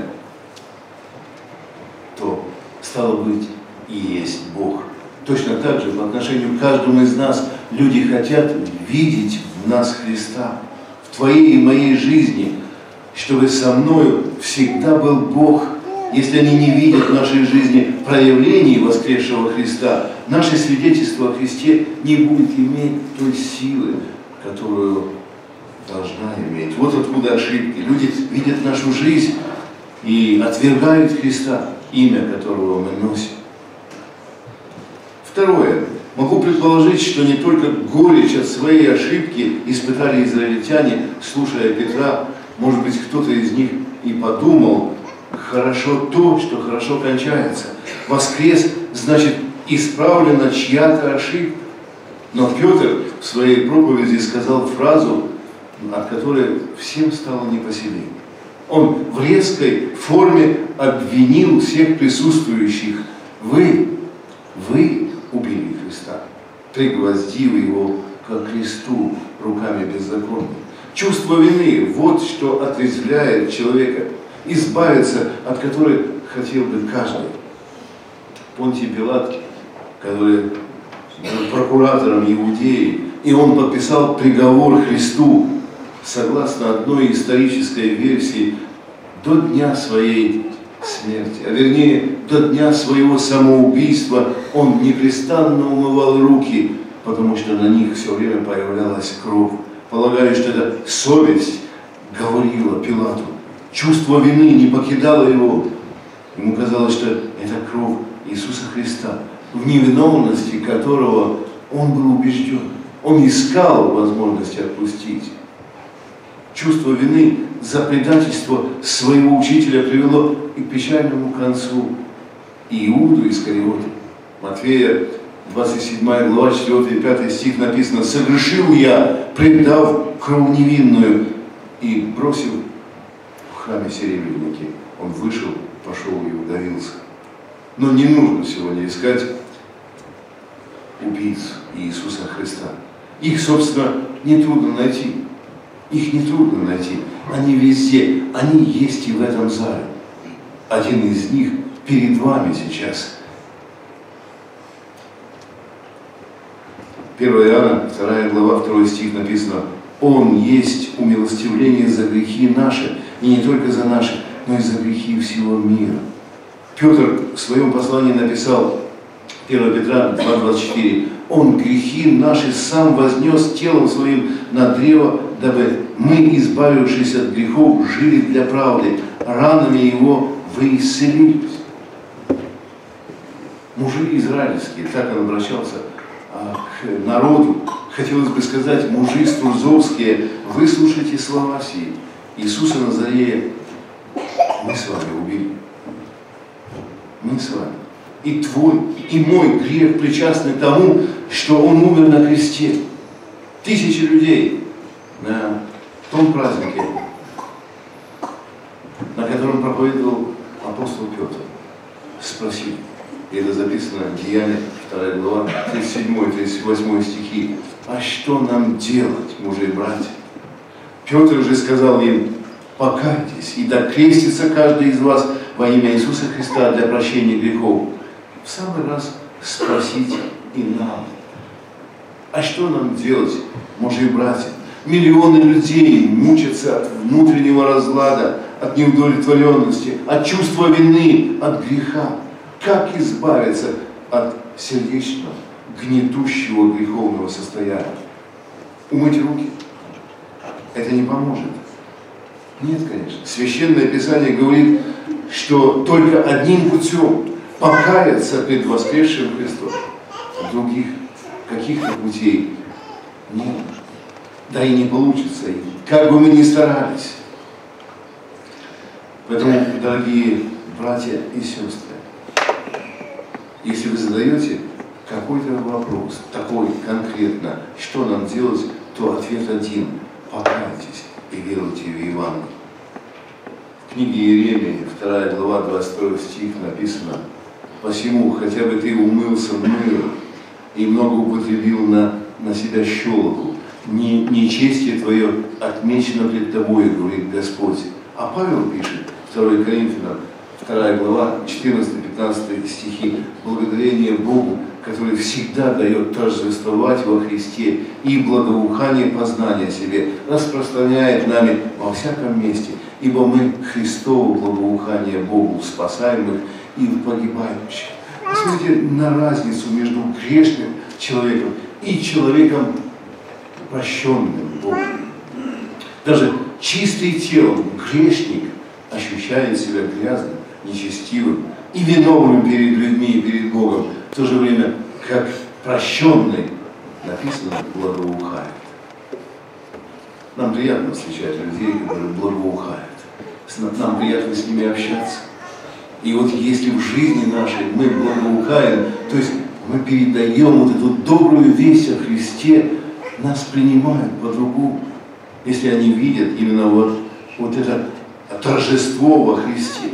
то, стало быть, и есть Бог. Точно так же по отношению к каждому из нас люди хотят видеть в нас Христа, в твоей и моей жизни, чтобы со мною всегда был Бог. Если они не видят в нашей жизни проявлений воскресшего Христа, наше свидетельство о Христе не будет иметь той силы, которую должна иметь. Вот откуда ошибки. Люди видят нашу жизнь и отвергают Христа, имя которого мы носим. Второе. Могу предположить, что не только горечь от своей ошибки испытали израильтяне, слушая Петра. Может быть, кто-то из них и подумал: хорошо то, что хорошо кончается. Воскрес, значит, исправлена чья-то ошибка. Но Петр в своей проповеди сказал фразу, от которой всем стало не по себе. Он в резкой форме обвинил всех присутствующих. Вы убили Христа, пригвоздив его ко кресту руками беззаконных. Чувство вины – вот что отрезвляет человека, избавиться от которой хотел бы каждый. Понтий Пилат, который был прокуратором Иудеи, и он подписал приговор Христу, согласно одной исторической версии, до дня своей смерти, а вернее, до дня своего самоубийства он непрестанно умывал руки, потому что на них все время появлялась кровь. полагали, что это совесть говорила Пилату. Чувство вины не покидало его. Ему казалось, что это кровь Иисуса Христа, в невиновности которого он был убежден. Он искал возможности отпустить. Чувство вины за предательство своего учителя привело и к печальному концу Иуду Искариота. Матфея, 27 глава, 4 и 5 стих написано: «Согрешил я, предав кровь невинную, и бросил в храме серебряники». Он вышел, пошел и удавился. Но не нужно сегодня искать убийц Иисуса Христа. Их, собственно, нетрудно найти. Их нетрудно найти. Они везде. Они есть и в этом зале. Один из них перед вами сейчас. 1 Иоанна, 2 глава, 2 стих написано: «Он есть умилостивление за грехи наши, и не только за наши, но и за грехи всего мира». Петр в своем послании написал, 1 Петра 2,24: «Он грехи наши сам вознес телом своим на древо, дабы мы, избавившись от грехов, жили для правды. Ранами его вы исцелились». Мужи израильские, так он обращался к народу. Хотелось бы сказать: мужи струзовские, выслушайте слова сии. Иисуса Назарея мы с вами убили. Мы с вами. И твой, и мой грех причастны тому, что Он умер на кресте. Тысячи людей на том празднике, на котором проповедовал апостол Петр, спросили, и это записано в Деяниях, 2 глава, 37-38 стихи: «А что нам делать, мужи и братья?» Петр же сказал им: «Покайтесь, и да крестится каждый из вас во имя Иисуса Христа для прощения грехов». В самый раз спросите и нам: а что нам делать, мужи и братья? Миллионы людей мучатся от внутреннего разлада, от неудовлетворенности, от чувства вины, от греха. Как избавиться от сердечного, гнетущего греховного состояния? Умыть руки? Это не поможет. Нет, конечно. Священное Писание говорит, что только одним путем — покаяться пред воскресшим Христом. Других каких-то путей нет. Да и не получится, как бы мы ни старались. Поэтому, дорогие братья и сестры, если вы задаете какой-то вопрос, такой конкретно, что нам делать, то ответ один: покайтесь и веруйте в Евангелие. В книге Иеремии, 2 глава, 22 стих написано: «Посему, хотя бы ты умылся мылом и много употребил на себя щелоку, нечестие твое отмечено пред тобой, говорит Господь». А Павел пишет, 2 Коринфянам, 2 глава, 14-15 стихи: «Благодарение Богу, который всегда дает торжествовать во Христе, и благоухание познания себе распространяет нами во всяком месте, ибо мы Христово благоухание Богу, спасаемых и погибающих». Посмотрите на разницу между грешным человеком и человеком, прощенным Богом. Даже чистый телом грешник ощущает себя грязным, нечестивым и виновным перед людьми и перед Богом, в то же время как прощенный, написано, благоухает. Нам приятно встречать людей, которые благоухают. Нам приятно с ними общаться. И вот если в жизни нашей мы благоухаем, то есть мы передаем вот эту добрую весть о Христе, нас принимают по-другому, если они видят именно вот это торжество во Христе.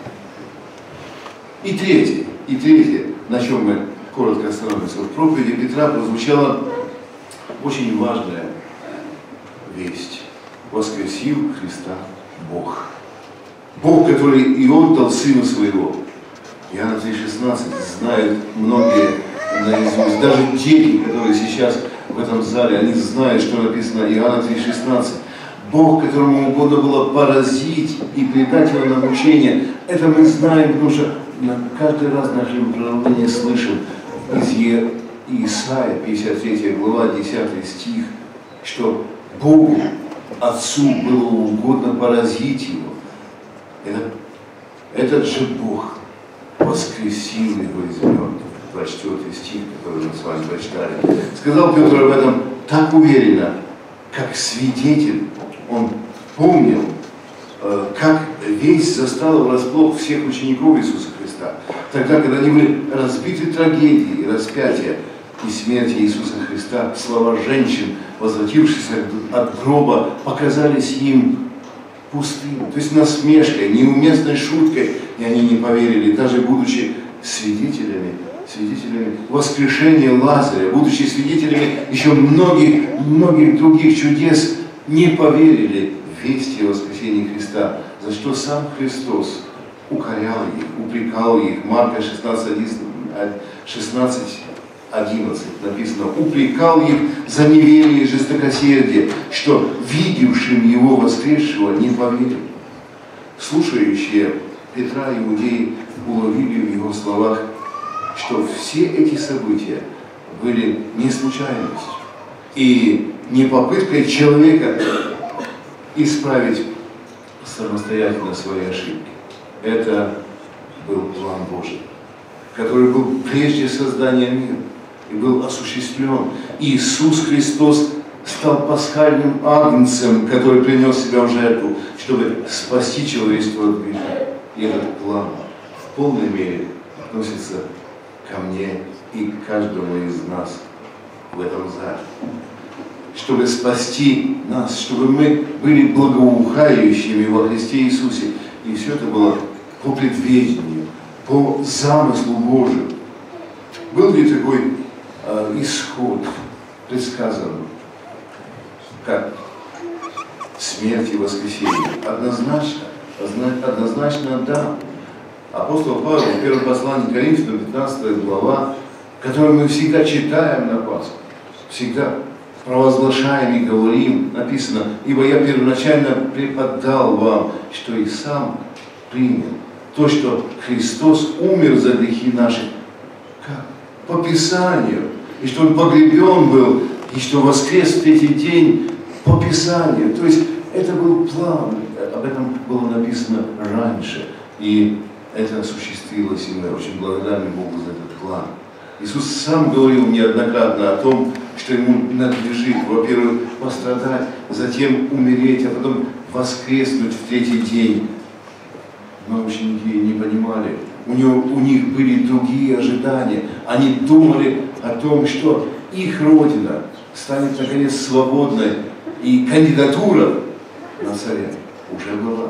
И третье, на чем мы коротко остановимся. В проповеди Петра прозвучала очень важная весть: воскресил Христа Бог. Бог, который и отдал Сына Своего. Иоанна 3,16 знают многие наизусть. Даже дети, которые сейчас в этом зале, они знают, что написано Иоанна 3,16. Бог, которому угодно было поразить и предать его на мучение. Это мы знаем, потому что каждый раз в нашем пророчестве слышим из Исаия, 53 глава, 10 стих, что Богу, Отцу было угодно поразить его. Этот же Бог воскресил его из мертвых. 24 стих, который мы с вами прочитали. Сказал Петр об этом так уверенно, как свидетель. Он помнил, как весть застала врасплох всех учеников Иисуса Христа. Тогда, когда они были разбиты трагедией распятия и смерти Иисуса Христа, слова женщин, возвратившихся от гроба, показались им пустыми, то есть насмешкой, неуместной шуткой, и они не поверили, даже будучи свидетелями воскрешения Лазаря, будучи свидетелями еще многих других чудес, не поверили в вести о воскресении Христа, за что сам Христос укорял их, упрекал их. Марка 16:11 написано: упрекал их за неверие и жестокосердие, что видевшим его воскресшего не поверили. Слушающие Петра иудеи уловили в его словах, что все эти события были не случайностью и не попыткой человека исправить самостоятельно свои ошибки. Это был план Божий, который был прежде создания мира и был осуществлен. Иисус Христос стал пасхальным агнцем, который принес себя в жертву, чтобы спасти человечество от греха. И этот план в полной мере относится ко мне и к каждому из нас в этом зале. Чтобы спасти нас, чтобы мы были благоухающими во Христе Иисусе. И все это было по предведению, по замыслу Божию. Был ли такой исход предсказан, как смерть и воскресение? Однозначно да. Апостол Павел в первом послании к Коринфянам, 15 глава, которую мы всегда читаем на Пасху, всегда провозглашаем и говорим, написано: «Ибо я первоначально преподал вам, что и сам принял, то, что Христос умер за грехи наши, как? По Писанию, и что Он погребен был, и что воскрес в третий день по Писанию». То есть это был план, об этом было написано раньше, и это осуществилось, и мы очень благодарны Богу за этот план. Иисус сам говорил неоднократно о том, что Ему надлежит, во-первых, пострадать, затем умереть, а потом воскреснуть в третий день. Но ученики не понимали, у них были другие ожидания. Они думали о том, что их Родина станет наконец свободной, и кандидатура на царя уже была.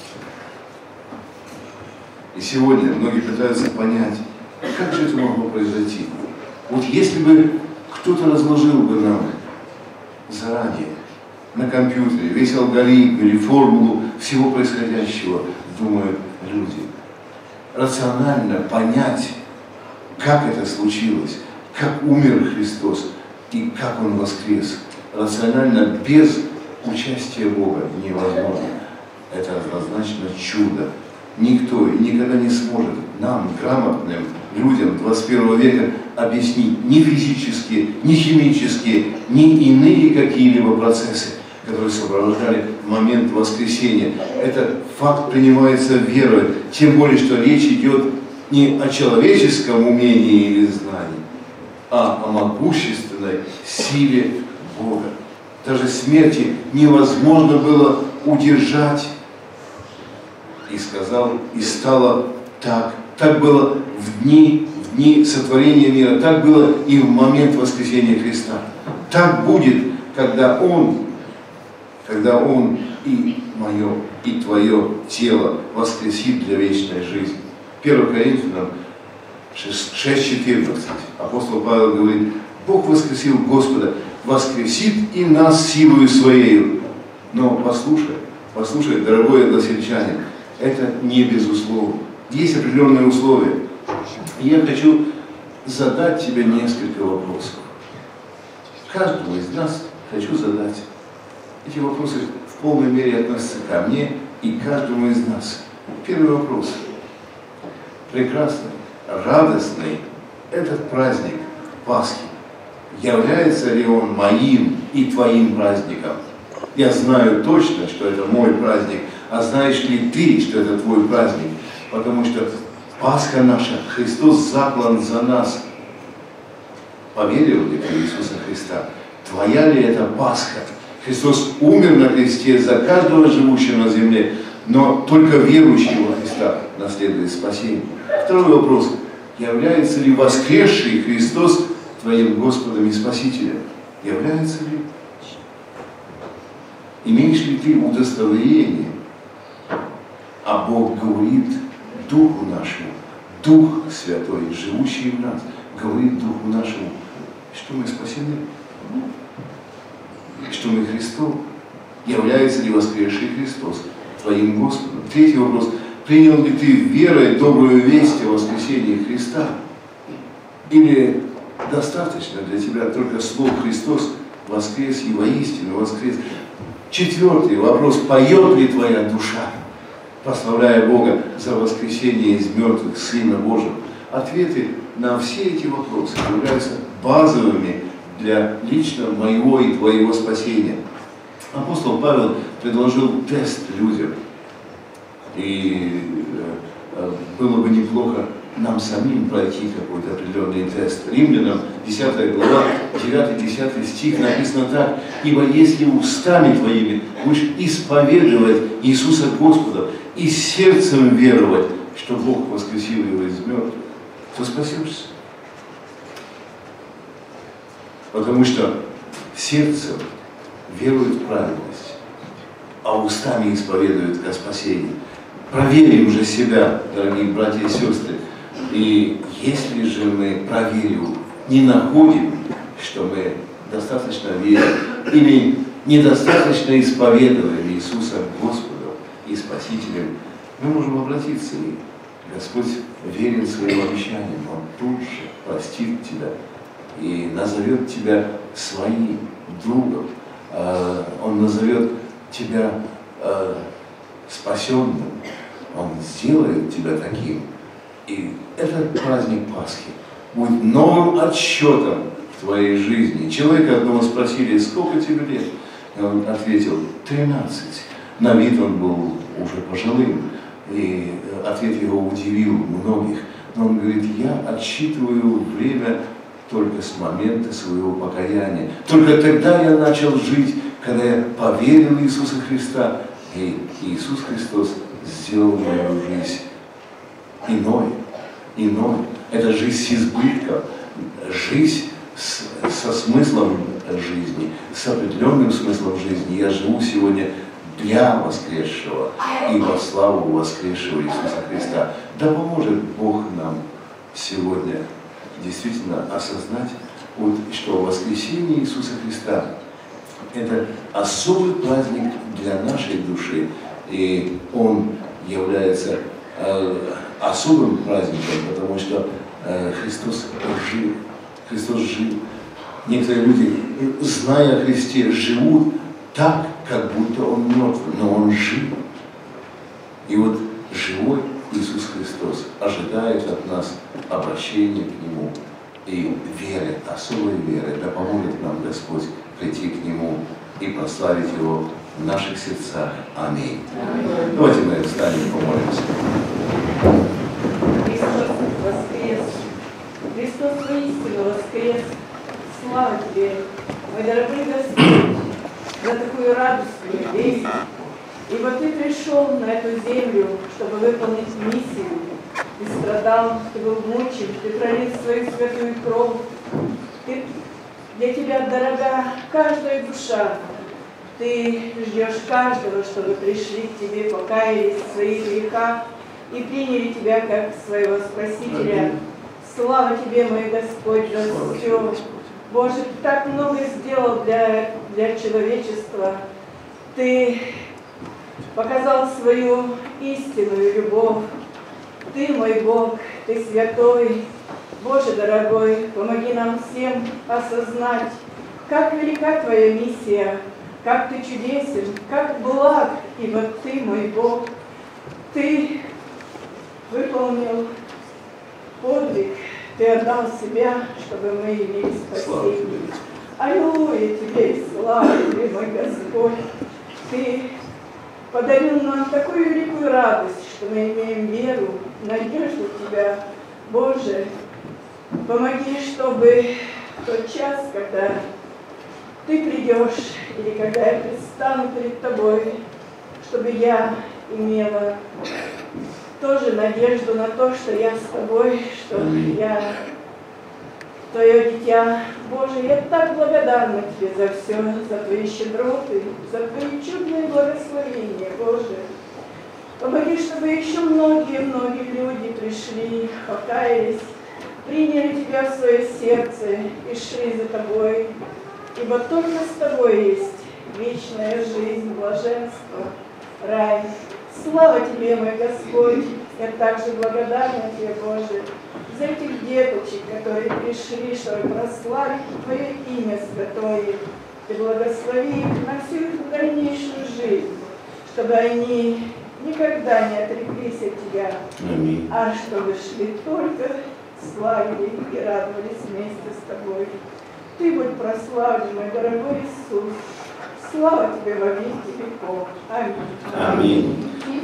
И сегодня многие пытаются понять, как же это могло произойти. Вот если бы кто-то разложил бы нам заранее на компьютере весь алгоритм или формулу всего происходящего, думают люди, рационально понять, как это случилось, как умер Христос и как Он воскрес, рационально без участия Бога невозможно. Это однозначно чудо. Никто и никогда не сможет нам, грамотным людям 21 века, объяснить ни физические, ни химические, ни иные какие-либо процессы, которые сопровождали момент воскресения. Этот факт принимается верой, тем более, что речь идет не о человеческом умении или знании, а о могущественной силе Бога. Даже смерти невозможно было удержать. И сказал, и стало так. Так было в дни сотворения мира, так было и в момент воскресения Христа. Так будет, когда Он и мое, и твое тело воскресит для вечной жизни. 1 Коринфянам 6:14. Апостол Павел говорит: Бог воскресил Господа, воскресит и нас силою Своею. Но послушай, дорогой односельчанин, это не безусловно. Есть определенные условия. И я хочу задать тебе несколько вопросов. Каждому из нас хочу задать. Эти вопросы в полной мере относятся ко мне и каждому из нас. Первый вопрос. Прекрасный, радостный этот праздник Пасхи. Является ли он моим и твоим праздником? Я знаю точно, что это мой праздник. А знаешь ли ты, что это твой праздник? Потому что Пасха наша, Христос заклан за нас. Поверил ли ты в Иисуса Христа? Твоя ли это Пасха? Христос умер на кресте за каждого живущего на земле, но только верующий во Христа наследует спасение. Второй вопрос. Является ли воскресший Христос твоим Господом и Спасителем? Является ли? Имеешь ли ты удостоверение? А Бог говорит Духу нашему, Дух Святой, живущий в нас, говорит Духу нашему, что мы спасены, что мы Христов. Является ли воскресший Христос твоим Господом? Третий вопрос. Принял ли ты верой добрую весть о воскресении Христа? Или достаточно для тебя только слов «Христос воскрес и воистину воскрес»? Четвертый вопрос. Поет ли твоя душа, прославляя Бога за воскресение из мертвых Сына Божьего? Ответы на все эти вопросы являются базовыми для лично моего и твоего спасения. Апостол Павел предложил тест людям. И было бы неплохо нам самим пройти какой-то определенный тест. Римлянам 10 глава, 9-10 стих написано так: «Ибо если устами твоими будешь исповедовать Иисуса Господа и сердцем веровать, что Бог воскресил его из мертвых, то спасешься». Потому что сердцем верует в праведность, а устами исповедует о спасении. Проверим же себя, дорогие братья и сестры. И если же мы, проверив, не находим, что мы достаточно верим или недостаточно исповедуем Иисуса Господом и Спасителем, мы можем обратиться и Господь верен своим обещаниям. Он тут же простит тебя и назовет тебя своим другом. Он назовет тебя спасенным. Он сделает тебя таким. И этот праздник Пасхи будет новым отсчетом в твоей жизни. Человека одного спросили: сколько тебе лет? И он ответил: 13. На вид он был уже пожилым. И ответ его удивил многих. Но он говорит: я отсчитываю время только с момента своего покаяния. Только тогда я начал жить, когда я поверил в Иисуса Христа. И Иисус Христос сделал мою жизнь иной. Это жизнь с избытком, жизнь со смыслом жизни, с определенным смыслом жизни. Я живу сегодня для воскресшего и во славу воскресшего Иисуса Христа. Да поможет Бог нам сегодня действительно осознать, что воскресение Иисуса Христа – это особый праздник для нашей души, и он является особым праздником, потому что Христос жив. Христос жив. Некоторые люди, зная о Христе, живут так, как будто Он мертв, но Он жив. И вот живой Иисус Христос ожидает от нас обращения к Нему и веры, особой веры. Да поможет нам Господь прийти к Нему и прославить Его в наших сердцах. Аминь. Давайте мы встанем и помолимся. Христос воскрес! Христос воистину воскрес! Слава Тебе, мой дорогой Господь, за такую радостную весть. Ибо Ты пришел на эту землю, чтобы выполнить миссию. Ты страдал, Ты был мучим, Ты пролил свою святую кровь. Для Тебя дорога каждая душа. Ты ждешь каждого, чтобы пришли к Тебе, покаялись в своих грехах и приняли Тебя как своего Спасителя. Слава Тебе, мой Господь, за все. Боже, Ты так много сделал для человечества. Ты показал свою истинную любовь. Ты мой Бог, Ты святой. Боже дорогой, помоги нам всем осознать, как велика Твоя миссия, как Ты чудесен, как благ, ибо Ты мой Бог. Ты выполнил подвиг, Ты отдал себя, чтобы мы имели спасение. Аллилуйя Тебе и слава Тебе, мой Господь. Ты подарил нам такую великую радость, что мы имеем веру, надежду в Тебя, Боже. Помоги, чтобы в тот час, когда Ты придешь, или когда я предстану перед Тобой, чтобы я имела тоже надежду на то, что я с Тобой, что я Твое дитя. Боже, я так благодарна Тебе за все, за Твои щедроты, за Твои чудные благословения, Боже. Помоги, чтобы еще многие-многие люди пришли, покаялись, приняли Тебя в свое сердце и шли за Тобой. Ибо только с Тобой есть вечная жизнь, блаженство, рай. Слава Тебе, мой Господь! Я также благодарна Тебе, Боже, за этих деточек, которые пришли, чтобы прославить Твое имя святое. Ты благослови их на всю их дальнейшую жизнь, чтобы они никогда не отреклись от Тебя, а чтобы шли только, славили и радовались вместе с Тобой. Ты будь прославлен, мой дорогой Иисус. Слава Тебе во веки веков. Аминь. Аминь.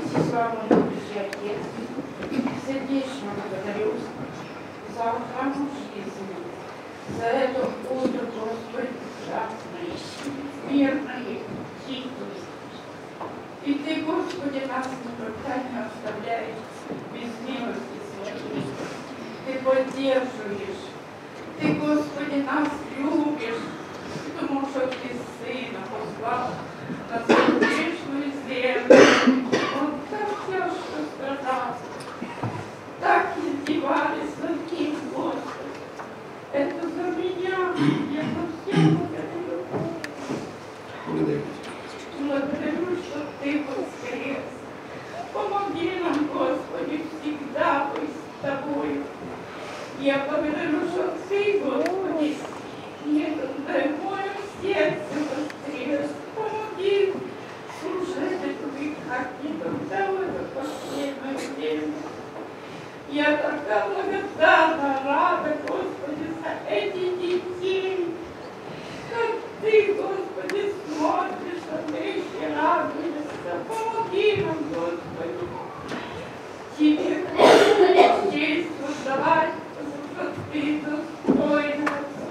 Сердечно благодарю за охрану жизни, за это утро, Господи, ужасное, мирное, тихое. И Ты, Господи, нас никогда не оставляешь без милости своей. Ты поддерживаешь. Ты, Господи, нас любишь, потому что Ты Сына послал на свою грешную землю. Он так тяжко страдал, так издевались над ним, Господи. Это за меня, я за все благодарю. Благодарю, что Ты воскрес. Помоги нам, Господи, всегда быть с Тобой. Я благодарю, что Ты, Господи, не дай в моем сердце воскрес. Помоги служить Тебе, как никогда в это последнее время. Я так благодарна, рада, Господи, за этих детей. Как Ты, Господи, смотришь, а мы еще радуемся. Помоги нам, Господи. Тебе, Господи, честь воздавать. Ты достойна.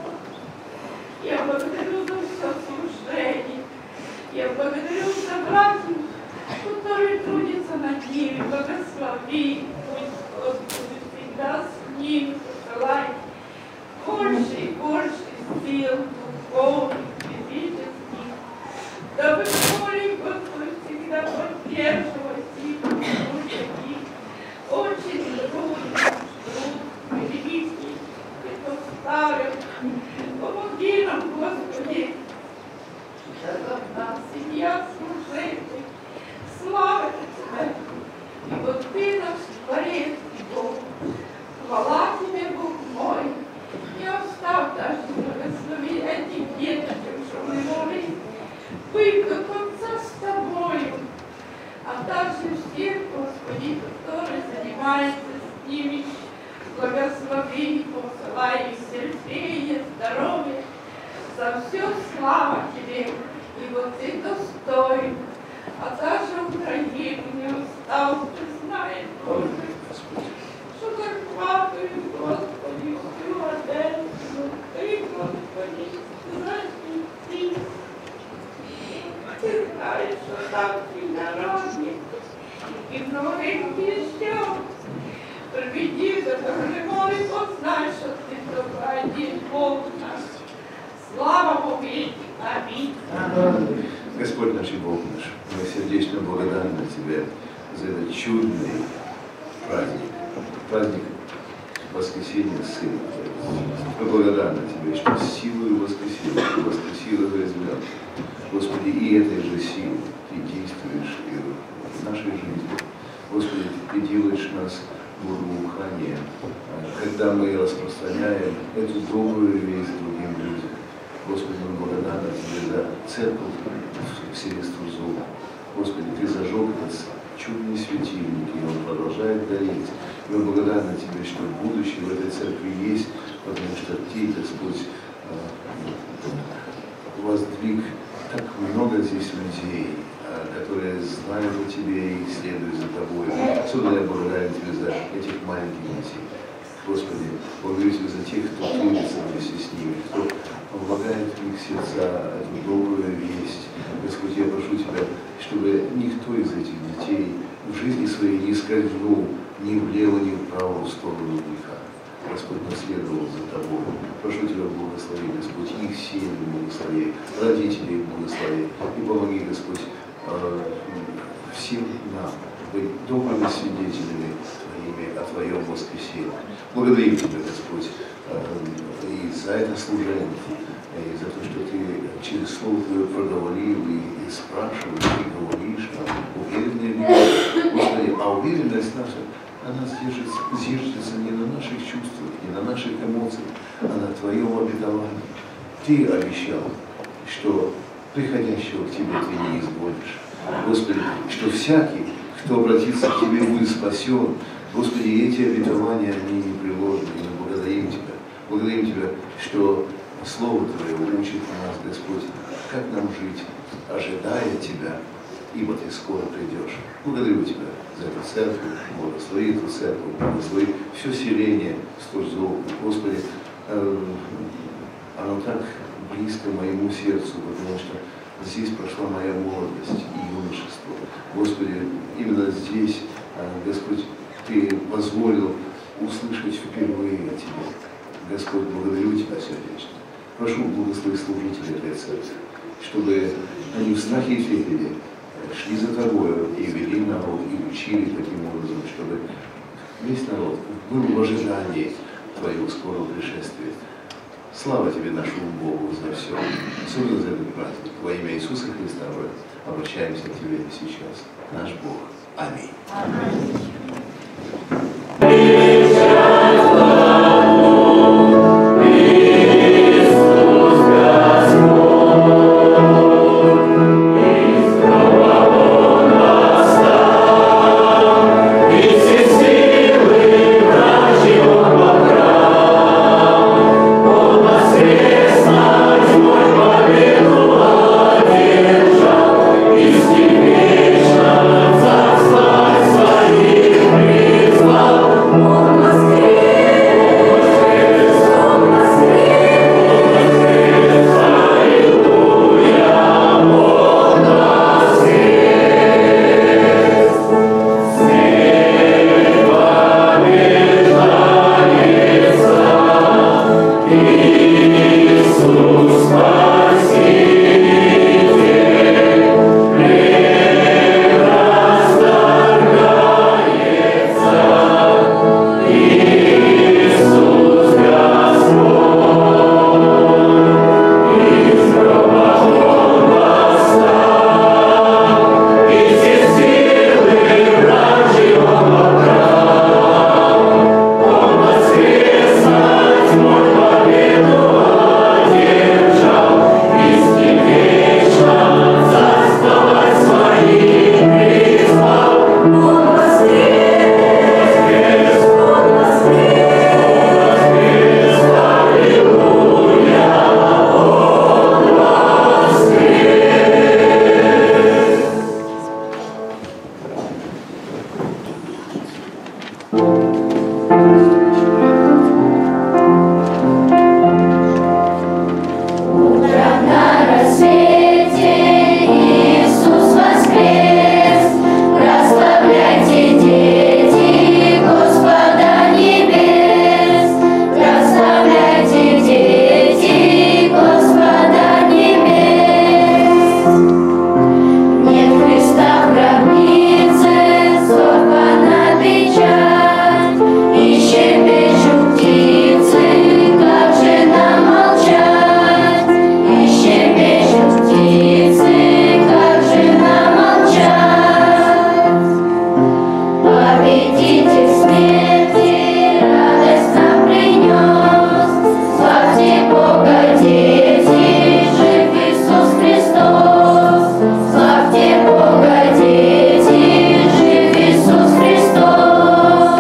Я благодарю за все служение. Я благодарю за братьев, которые трудятся над ними. Благослови, пусть Господи всегда с ними посылай больше и больше сил духовных, физических. Дабы моли, Господи, всегда поддерживать их, потому что их очень трудно. Великий, Ты поставил. Помоги нам, Господи, чтобы одна семья служителей. Слава Тебе, ибо Ты наш Творец и Бог. Хвала Тебе, Бог мой. Не оставь даже благослови этих деточек, что мы молим, быть до конца с Тобою, а также всех, Господи, которые занимаются с ними. Благослови, посылай их терпение, здоровье, за все слава Тебе, ибо Ты достоин, а даже Украину не устал, Ты знаешь, Боже, что захватывает, Господи, всю Одессу, Ты, Господи, знаешь, Ты знаешь, что там Ты народе, и многих еще. Проведи, который молит, знай, что Ты только один Бог наш. Слава Богу! Аминь. Господь наш и Бог наш, мы сердечно благодарны Тебе за этот чудный праздник, праздник воскресения Сына Твоего. Мы благодарны Тебе, что силою воскресил из мертвых. Господи, и этой же силой Ты действуешь и в нашей жизни. Господи, Ты делаешь нас благоухание, когда мы распространяем эту добрую весть другим людям. Господи, мы благодарны Тебе за церковь в Севастополье. Господи, Ты зажег этот чудный светильник, и он продолжает гореть. Мы благодарны Тебе, что будущее в этой церкви есть, потому что Ты, Господь, воздвиг так много здесь людей, которые знают о Тебе и следуют за Тобой. Особенно я благодарен Тебе за этих маленьких детей. Господи, благодарю Тебя за тех, кто трудится вместе с ними, кто помогает в их сердца эту добрую весть. Господи, я прошу Тебя, чтобы никто из этих детей в жизни своей не скользнул ни влево, ни вправо в сторону греха. Господь, наследовал за Тобой. Прошу Тебя, благослови, Господь, их семьи благослови, родителей благослови. И помоги, Господь, всем нам быть добрыми свидетелями Твоими о Твоем воскресении. Благодарим Тебя, Господь, и за это служение, и за то, что Ты через Слово Твое проговорил и спрашиваешь, и говоришь нам, уверенные люди. Господи, а уверенность наша, она зиждется не на наших чувствах, не на наших эмоциях, а на Твоем обетовании. Ты обещал, что приходящего к Тебе Ты не изгонишь. Господи, что всякий, кто обратится к Тебе, будет спасен. Господи, эти обетования, они не приложены. И мы благодарим Тебя. Благодарим Тебя, что Слово Твое учит нас, Господь, как нам жить, ожидая Тебя, ибо Ты скоро придешь. Благодарю Тебя за эту церковь, благослови эту церковь, благослови все селение Сторжзову. Господи, оно так близко моему сердцу, потому что здесь прошла моя молодость и юношество. Господи, именно здесь, Господь, Ты позволил услышать впервые о Тебе. Господь, благодарю Тебя сердечно. Прошу, благослови служителей этой церкви, чтобы они в страхе и трепете шли за Тобою и вели народ, и учили таким образом, чтобы весь народ был в ожидании Твоего скорого пришествия. Слава Тебе, нашему Богу, за все, особенно за этот праздник. Во имя Иисуса Христа обращаемся к Тебе сейчас, наш Бог. Аминь. Аминь.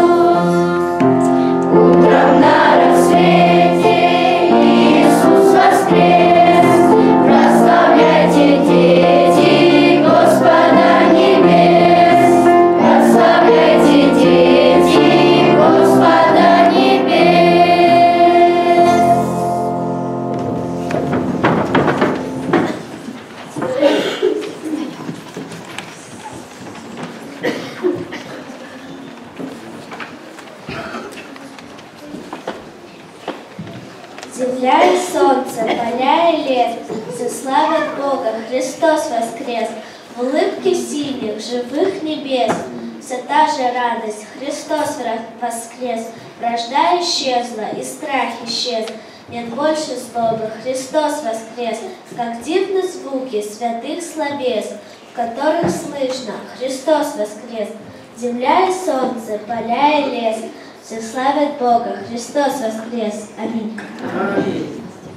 Утром на рассвете Иисус Земля и солнце, поля и лес, все славят Бога, Христос воскрес. В улыбке синих, живых небес, все та же радость, Христос воскрес. Вражда исчезла, и страх исчез, нет больше злобы, Христос воскрес. Как дивны звуки святых словес, в которых слышно, Христос воскрес. Земля и солнце, поля и лес, все славят Бога, Христос воскрес. Аминь. Аминь.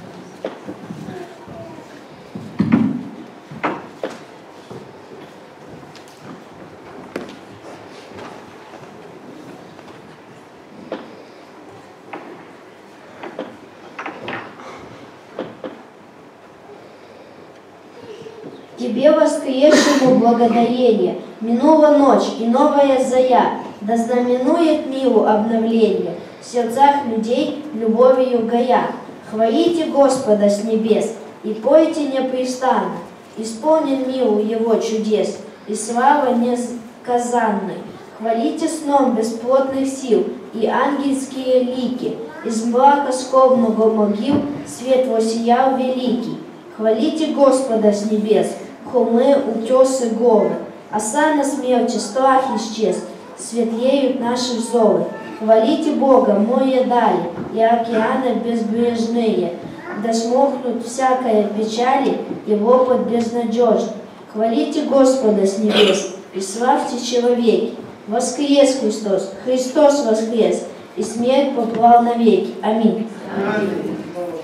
Тебе воскресшему благодарение, минула ночь и новая заря, да знаменует миру обновление, в сердцах людей любовью горя. Хвалите Господа с небес и пойте непрестанно, исполнен миру Его чудес и слава несказанной. Хвалите сном бесплотных сил и ангельские лики, из мрака скорбного могил свет воссиял великий. Хвалите Господа с небес, холмы, утесы, горы, осана смерти, страх исчез, светлеют наши взоры. Хвалите Бога, море дали, и океаны безбрежные, да смолкнут всякая печали и ропот безнадежный. Хвалите Господа с небес и славьте человеки. Воскрес Христос, Христос воскрес, и смерть поплал навеки. Аминь. Аминь.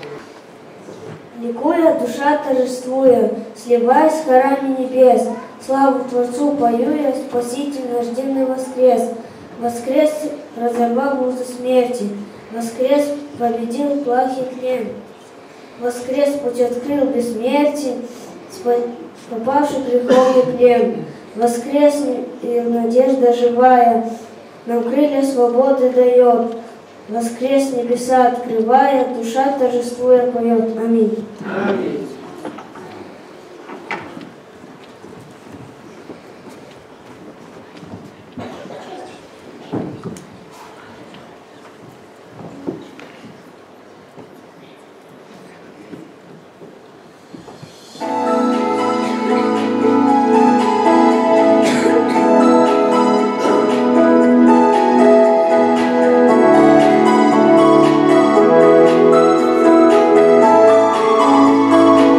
Ликуя, душа торжествуя, сливаясь с хорами небес, славу Творцу поюя, Спаситель рожденный воскрес. Воскрес, разорвал узы смерти, воскрес, победил плахий тлен. Воскрес, путь открыл бессмертие, попавший в греховный плен. Воскрес, и надежда живая, нам крылья свободы дает. Воскрес, небеса открывая, душа торжествуя поет. Аминь. Аминь. Аминь.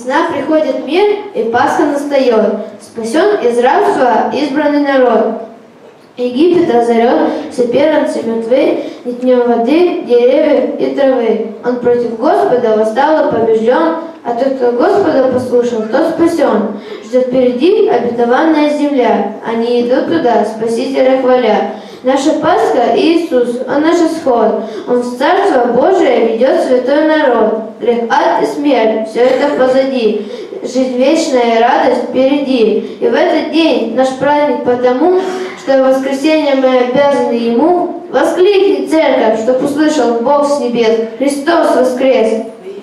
Весна приходит в мир, и Пасха настает. Спасен из рабства избранный народ. Египет разорен, все первенцы мертвы, нет днем воды, деревьев и травы. Он против Господа восстал и побежден, а тот, кто Господа послушал, тот спасен. Ждет впереди обетованная земля, они идут туда, Спасителя хваля. Наша Пасха – Иисус, Он наш исход, Он в Царство Божие ведет святой народ. Грех, ад и смерть – все это позади, жизнь вечная и радость впереди. И в этот день наш праздник потому, что в воскресенье мы обязаны Ему. Воскликни, церковь, чтоб услышал Бог с небес: Христос воскрес!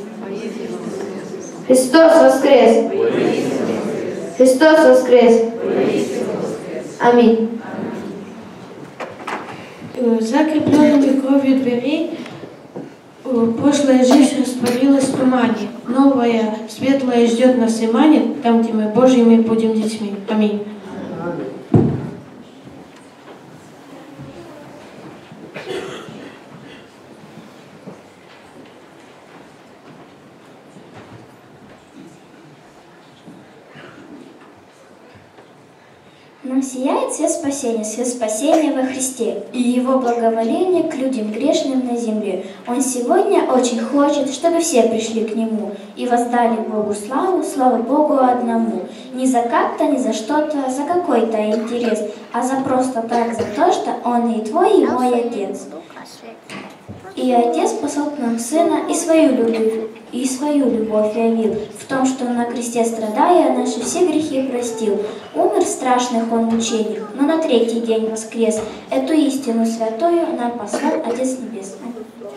Христос воскрес! Христос воскрес! Аминь. Закрепленными кровью дверей прошлая жизнь растворилась в тумане. Новая, светлая ждет нас и манит, там, где мы Божьими будем детьми. Аминь. Нам сияет свет спасения во Христе, и Его благоволение к людям грешным на земле. Он сегодня очень хочет, чтобы все пришли к Нему и воздали Богу славу, славу Богу одному. Не за как-то, не за что-то, за какой-то интерес, а за просто так, за то, что Он и твой, и мой Отец. И Отец послал к нам Сына и свою любовь явил, в том, что Он на кресте, страдая, наши все грехи простил. Умер в страшных Он мучениях, но на третий день воскрес. Эту истину святую нам послал Отец Небесный.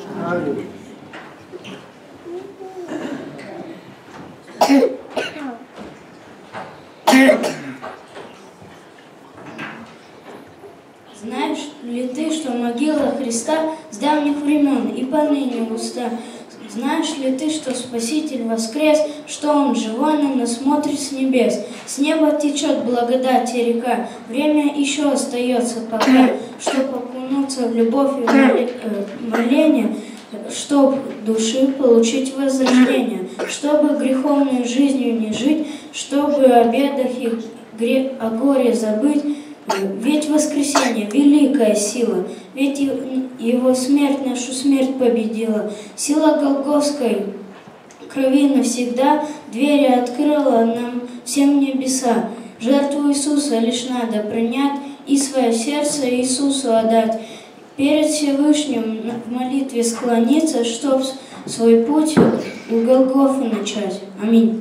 Знаешь ли ты, что могила Христа с давних времен и поныне уста? Знаешь ли ты, что Спаситель воскрес, что Он живой на нас смотрит с небес? С неба течет благодать и река, время еще остается пока, чтобы окунуться в любовь и моление, чтоб души получить возрождение, чтобы греховной жизнью не жить, чтобы о бедах и о горе забыть. Ведь воскресенье – великая сила, ведь Его смерть нашу смерть победила. Сила Голгофской крови навсегда двери открыла нам всем небеса. Жертву Иисуса лишь надо принять и свое сердце Иисусу отдать. Перед Всевышним в молитве склониться, чтоб свой путь у Голгофы начать. Аминь.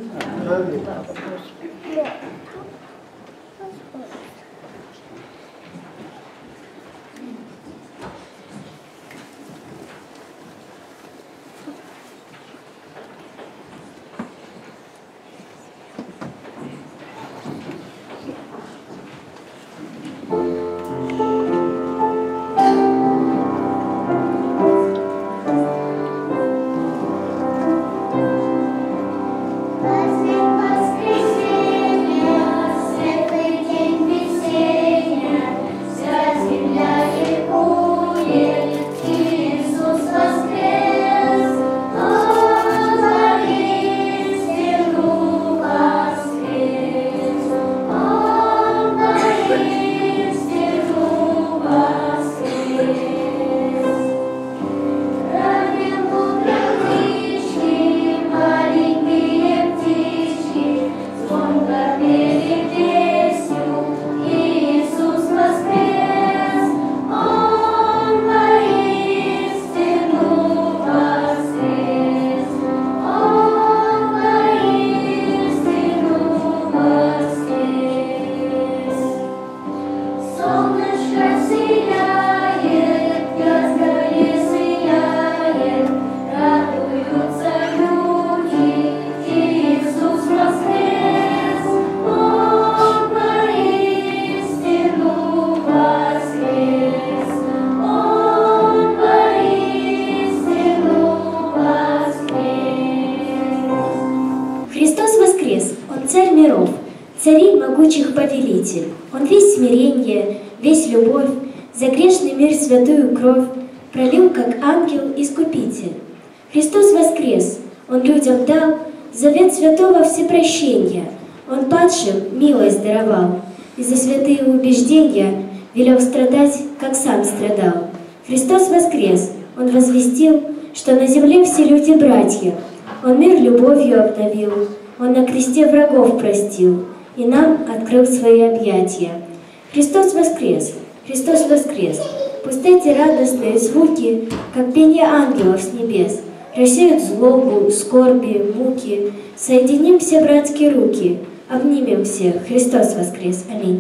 Повелитель. Он весь смирение, весь любовь, за грешный мир святую кровь пролил, как ангел-искупитель. Христос воскрес, Он людям дал Завет святого всепрощения. Он падшим милость даровал, и за святые убеждения велел страдать, как сам страдал. Христос воскрес, Он возвестил, что на земле все люди братья. Он мир любовью обновил, Он на кресте врагов простил и нам открыл свои объятия. Христос воскрес, Христос воскрес. Пусть эти радостные звуки, как пение ангелов с небес, рассеют злобу, скорби, муки. Соединим все братские руки, обнимем всех. Христос воскрес. Аминь.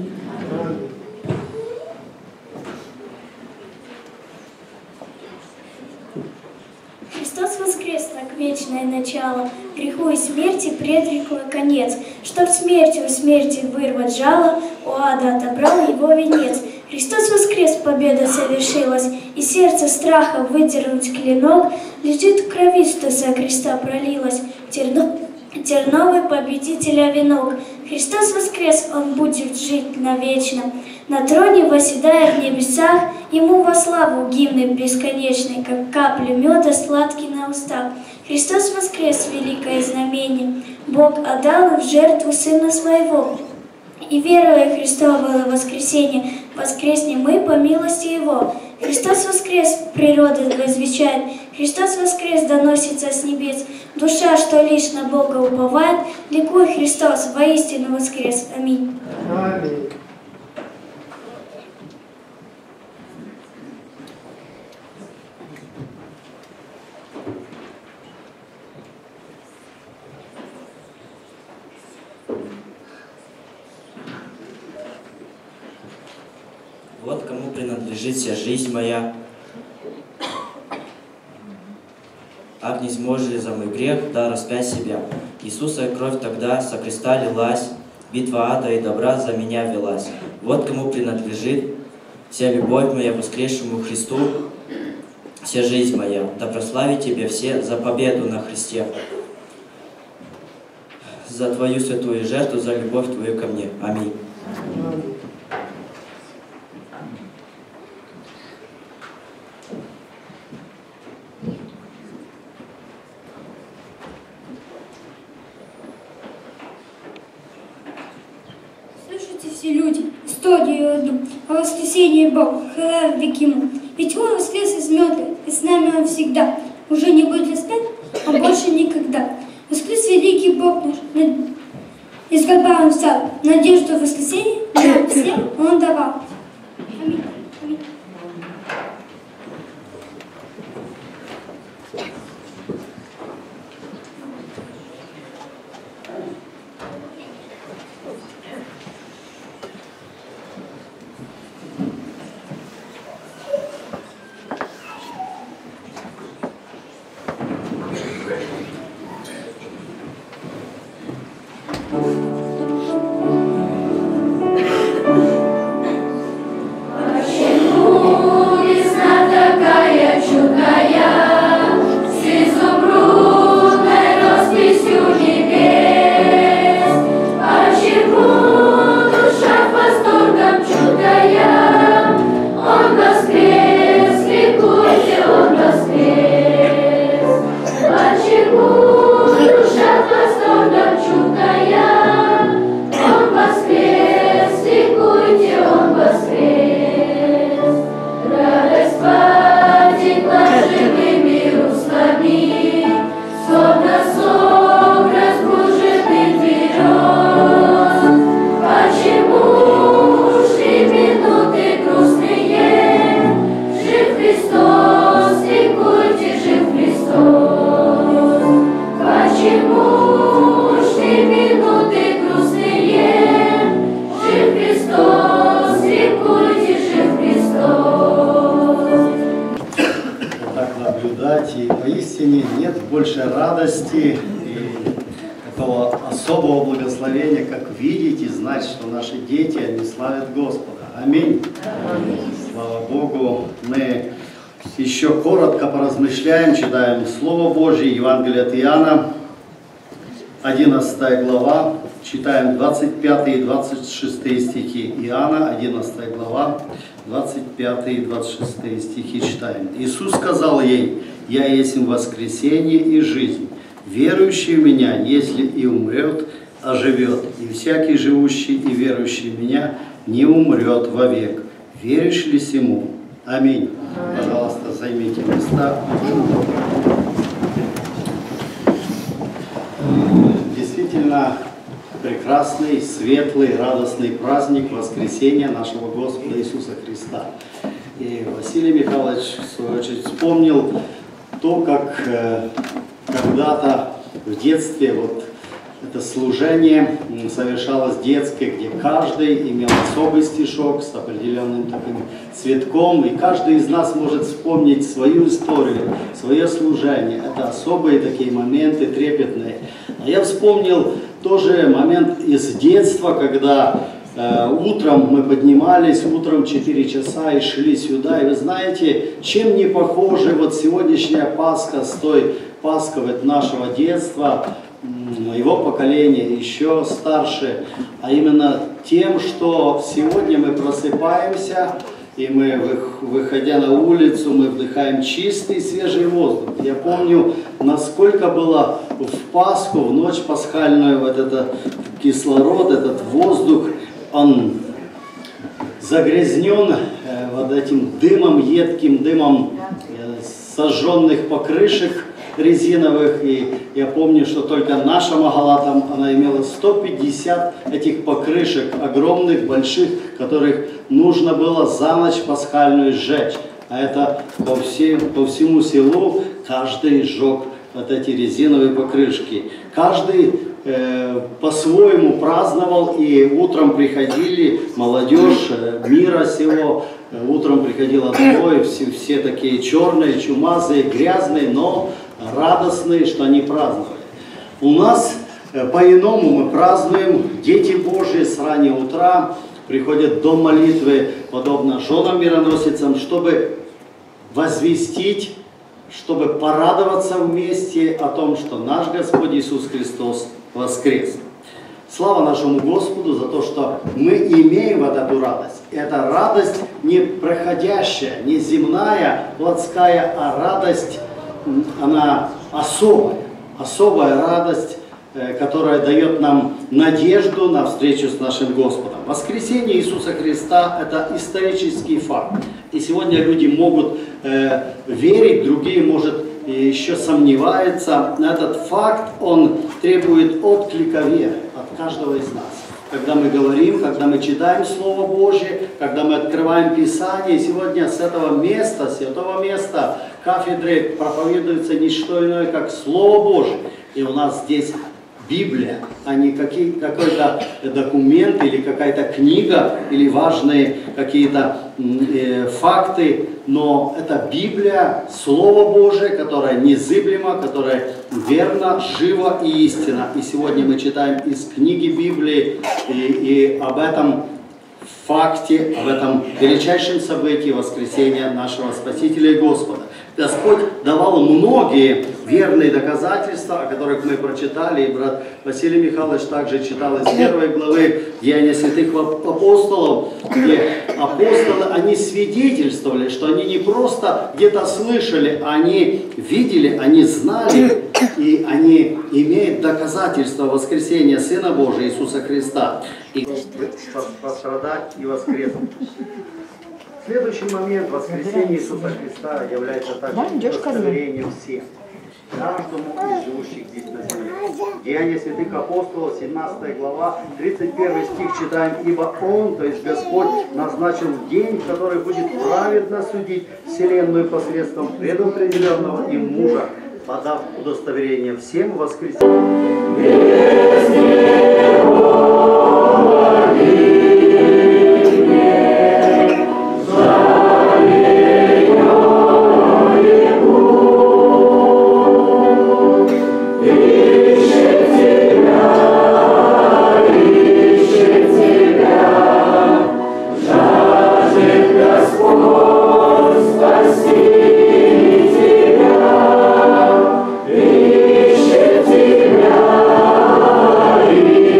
Христос воскрес, так вечное начало, греху и смерти предрекло конец. Чтоб смертью смерти вырвать жало, у ада отобрал его венец. Христос воскрес, победа совершилась, и сердце страха выдернуть клинок, лежит в крови, что со креста пролилась, терновый победителя венок. Христос воскрес, Он будет жить навечно, на троне восседая в небесах, Ему во славу гимны бесконечные, как капли меда сладкие на устах. Христос воскрес, великое знамение, Бог отдал в жертву Сына Своего, и веруя в Христово воскресение, воскреснем мы по милости Его. Христос воскрес, природа возвещает, Христос воскрес доносится с небес. Душа, что лишь на Бога уповает, ликуй, Христос воистину воскрес. Аминь. Аминь. Вот кому принадлежит вся жизнь моя. Агнец Божий за мой грех, да распять себя. Иисуса кровь тогда со креста лилась, битва ада и добра за меня велась. Вот кому принадлежит вся любовь моя воскресшему Христу, вся жизнь моя. Да прославит Тебя все за победу на Христе, за Твою святую жертву, за любовь Твою ко мне. Аминь. Все люди, историю одну, о воскресении Бога, хвала век Ему. Ведь Он воскрес из мертвых, и с нами Он всегда. Уже не будет распят, а больше никогда. Воскрес великий Бог наш, из гроба Он встал, надежду воскресения нам всем Он давал. Аминь. Аминь. И поистине нет больше радости и такого особого благословения, как видеть и знать, что наши дети, они славят Господа. Аминь. Аминь. Слава Богу. Мы еще коротко поразмышляем, читаем Слово Божье, Евангелие от Иоанна, 11 глава, читаем 25 и 26 стихи. Иоанна, 11 глава, 25 и 26 стихи читаем. Иисус сказал ей: «Я есть воскресение и жизнь. Верующий в Меня, если и умрет, оживет. И всякий живущий и верующий в Меня не умрет вовек. Веришь ли сему? Аминь. Пожалуйста, займите места. Действительно прекрасный, светлый, радостный праздник воскресения нашего Господа Иисуса Христа. И Василий Михайлович, в свою очередь, вспомнил то, как когда-то в детстве вот это служение совершалось детское, где каждый имел особый стишок с определенным таким цветком, и каждый из нас может вспомнить свою историю, свое служение. Это особые такие моменты трепетные. А я вспомнил тоже момент из детства, когда утром мы поднимались, утром в 4 часа и шли сюда. И вы знаете, чем не похожа вот сегодняшняя Пасха с той Пасхой нашего детства, моего поколения, еще старше, а именно тем, что сегодня мы просыпаемся, и мы, выходя на улицу, мы вдыхаем чистый, свежий воздух. Я помню, насколько было в Пасху, в ночь пасхальную, вот этот кислород, этот воздух, он загрязнен вот этим дымом, едким дымом сожженных покрышек резиновых. И я помню, что только наша Магала, там она имела 150 этих покрышек, огромных, больших, которых нужно было за ночь пасхальную сжечь. А это по всему селу каждый сжег вот эти резиновые покрышки. Каждый по-своему праздновал, и утром приходили молодежь мира сего, утром приходила домой, все такие черные, чумазые, грязные, но радостные, что они праздновали. У нас по-иному мы празднуем. Дети Божьи с раннего утра приходят в дом молитвы, подобно женам-мироносицам, чтобы возвестить, чтобы порадоваться вместе о том, что наш Господь Иисус Христос воскрес. Слава нашему Господу за то, что мы имеем вот эту радость. Это радость не проходящая, не земная, плотская, а радость, она особая радость, которая дает нам надежду на встречу с нашим Господом. Воскресение Иисуса Христа – это исторический факт. И сегодня люди могут верить, другие, может, еще сомневаются. Но этот факт, он требует отклика веры от каждого из нас. Когда мы говорим, когда мы читаем Слово Божье, когда мы открываем Писание, сегодня с этого места, святого места кафедры проповедуется не что иное, как Слово Божье. И у нас здесь Библия, а не какой-то документ или какая-то книга, или важные какие-то факты, но это Библия, Слово Божие, которое незыблемо, которое верно, живо и истинно. И сегодня мы читаем из книги Библии и об этом факте, об этом величайшем событии воскресения нашего Спасителя и Господа. Господь давал многие верные доказательства, о которых мы прочитали, и брат Василий Михайлович также читал из 1 главы Деяния святых апостолов, где апостолы, они свидетельствовали, что они не просто где-то слышали, они видели, они знали, и они имеют доказательства воскресения Сына Божия Иисуса Христа. И пострадать и воскреснуть. Следующий момент воскресения Иисуса Христа является также удостоверением всех, каждому из живущих здесь на земле. Деяния святых апостолов, 17 глава, 31 стих читаем: «Ибо Он, то есть Господь, назначил день, в который будет праведно судить вселенную посредством предопределенного им мужа, подав удостоверение всем воскресеньем». Ищет тебя.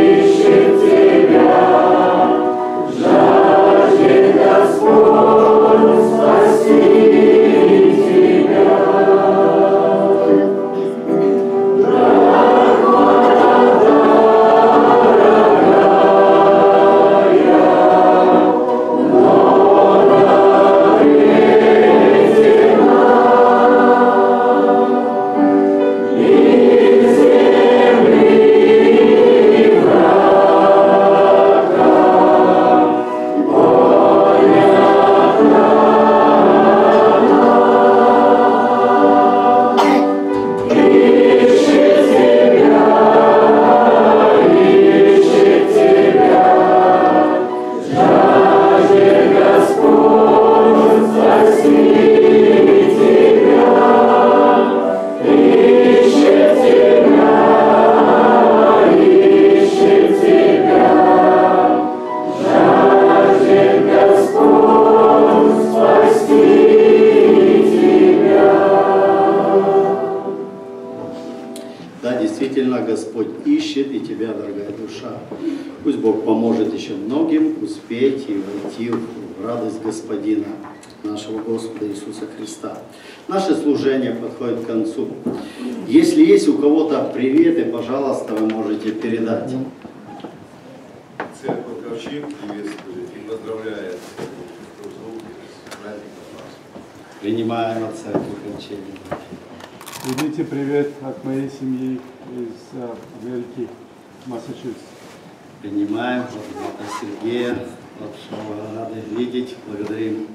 Господь ищет, и тебя, дорогая душа. Пусть Бог поможет еще многим успеть и войти в радость Господина, нашего Господа Иисуса Христа. Наше служение подходит к концу. Если есть у кого-то приветы, пожалуйста, вы можете передать. Церковь Ковчег приветствует и поздравляет с праздником Пасхи. Принимаем от церкви Ковчег. Примите привет от моей семьи из Америки, Массачусетс. Принимаем от брата Сергея, рады видеть, благодарим.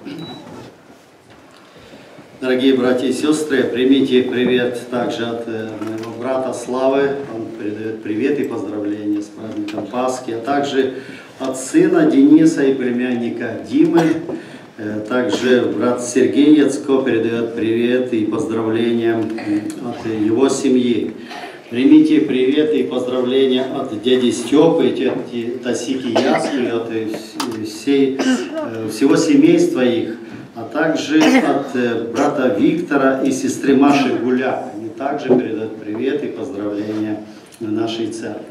Дорогие братья и сестры, примите привет также от моего брата Славы. Он передает привет и поздравления с праздником Пасхи, а также от сына Дениса и племянника Димы. Также брат Сергей Яцко передает привет и поздравления от его семьи. Примите привет и поздравления от дяди Степы, тети Тасики Ясмы, от всего семейства их, а также от брата Виктора и сестры Маши Гуляк. Они также передают привет и поздравления нашей церкви.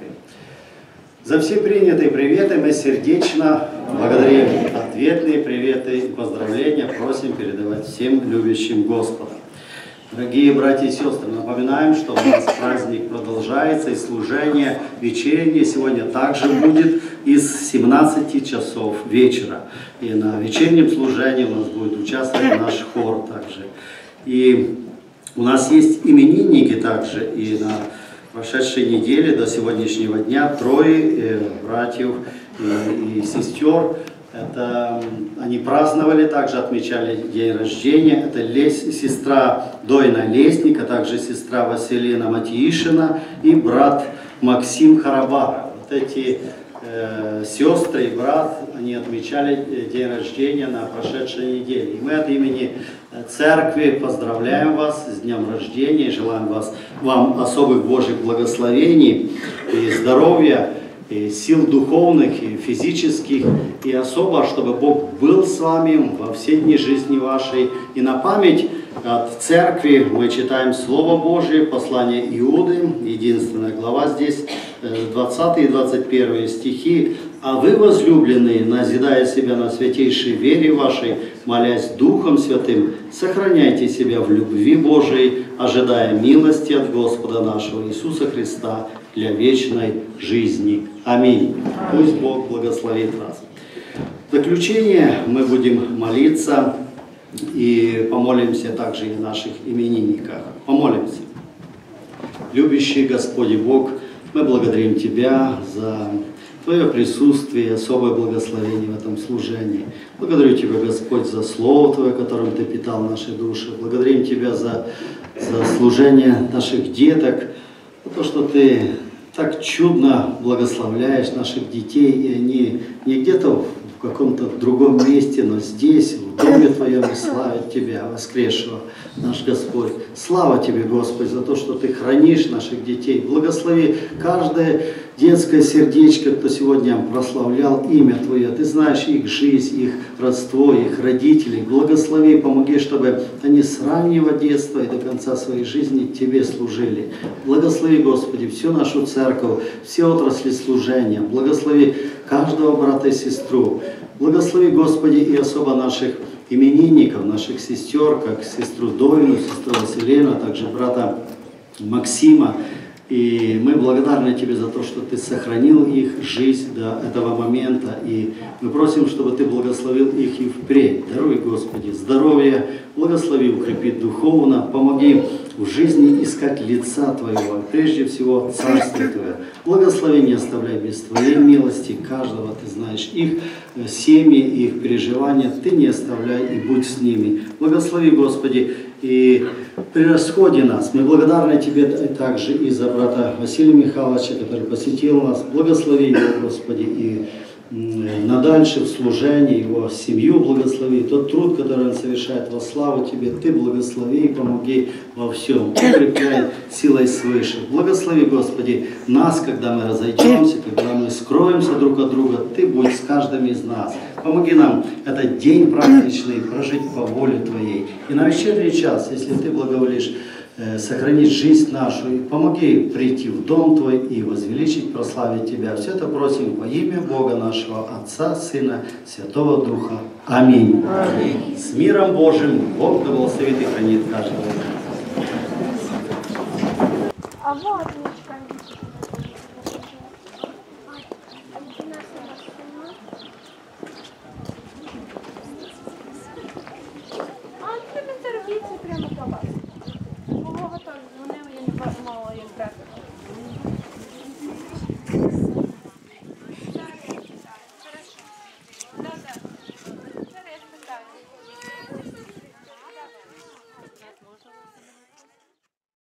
За все принятые приветы мы сердечно благодарим. Ответные приветы и поздравления просим передавать всем любящим Господа. Дорогие братья и сестры, напоминаем, что у нас праздник продолжается, и служение вечернее сегодня также будет из 17 часов вечера. И на вечернем служении у нас будет участвовать наш хор также. И у нас есть именинники также, и на прошедшей неделе до сегодняшнего дня трое братьев и сестер. Это они праздновали, также отмечали день рождения. Это сестра Дойна Лесник, а также сестра Василина Матиишина и брат Максим Харабара. Вот эти сестры и брат, они отмечали день рождения на прошедшей неделе. И мы от имени церкви поздравляем вас с днем рождения и желаем вам особых Божьих благословений и здоровья, и сил духовных и физических, и особо, чтобы Бог был с вами во все дни жизни вашей. И на память от церкви мы читаем Слово Божие, послание Иуды, единственная глава здесь, 20 и 21 стихи. «А вы, возлюбленные, назидая себя на святейшей вере вашей, молясь Духом Святым, сохраняйте себя в любви Божией, ожидая милости от Господа нашего Иисуса Христа для вечной жизни. Аминь». Пусть Бог благословит вас. В заключение мы будем молиться и помолимся также и о наших именинниках. Помолимся. Любящий Господь Бог, мы благодарим Тебя за Твое присутствие и особое благословение в этом служении. Благодарю Тебя, Господь, за Слово Твое, которым Ты питал наши души. Благодарим Тебя за служение наших деток, за то, что Ты так чудно благословляешь наших детей, и они не где-то в каком-то другом месте, но здесь, в Доме Твоем, и славят Тебя, воскресшего, наш Господь. Слава Тебе, Господь, за то, что Ты хранишь наших детей. Благослови каждое детское сердечко, кто сегодня прославлял имя Твое. Ты знаешь их жизнь, их родство, их родителей. Благослови, помоги, чтобы они с раннего детства и до конца своей жизни Тебе служили. Благослови, Господи, всю нашу церковь, все отрасли служения. Благослови каждого брата и сестру. Благослови, Господи, и особо наших именинников, наших сестер, как сестру Дойну, сестру Василину, а также брата Максима. И мы благодарны Тебе за то, что Ты сохранил их жизнь до этого момента. И мы просим, чтобы Ты благословил их и впредь. Даруй, Господи, здоровье, благослови, укрепи духовно, помоги в жизни искать лица Твоего, прежде всего Царствие Твое. Благослови, не оставляй без Твоей милости каждого, Ты знаешь их семьи, их переживания, Ты не оставляй и будь с ними. Благослови, Господи, и при расходе нас. Мы благодарны Тебе также и за брата Василия Михайловича, который посетил нас. Благослови его, Господи, и на дальше в служении его семью благослови. Тот труд, который он совершает во славу Тебе, Ты благослови и помоги во всем. Укрепляй силой свыше. Благослови, Господи, нас, когда мы разойдемся, когда мы скроемся друг от друга. Ты будь с каждым из нас. Помоги нам этот день праздничный прожить по воле Твоей. И на вечерний час, если Ты благоволишь сохранить жизнь нашу, и помоги прийти в Дом Твой и возвеличить, прославить Тебя. Все это просим во имя Бога нашего, Отца, Сына, Святого Духа. Аминь. Аминь. С миром Божьим Бог да благословит и хранит каждого. А вот,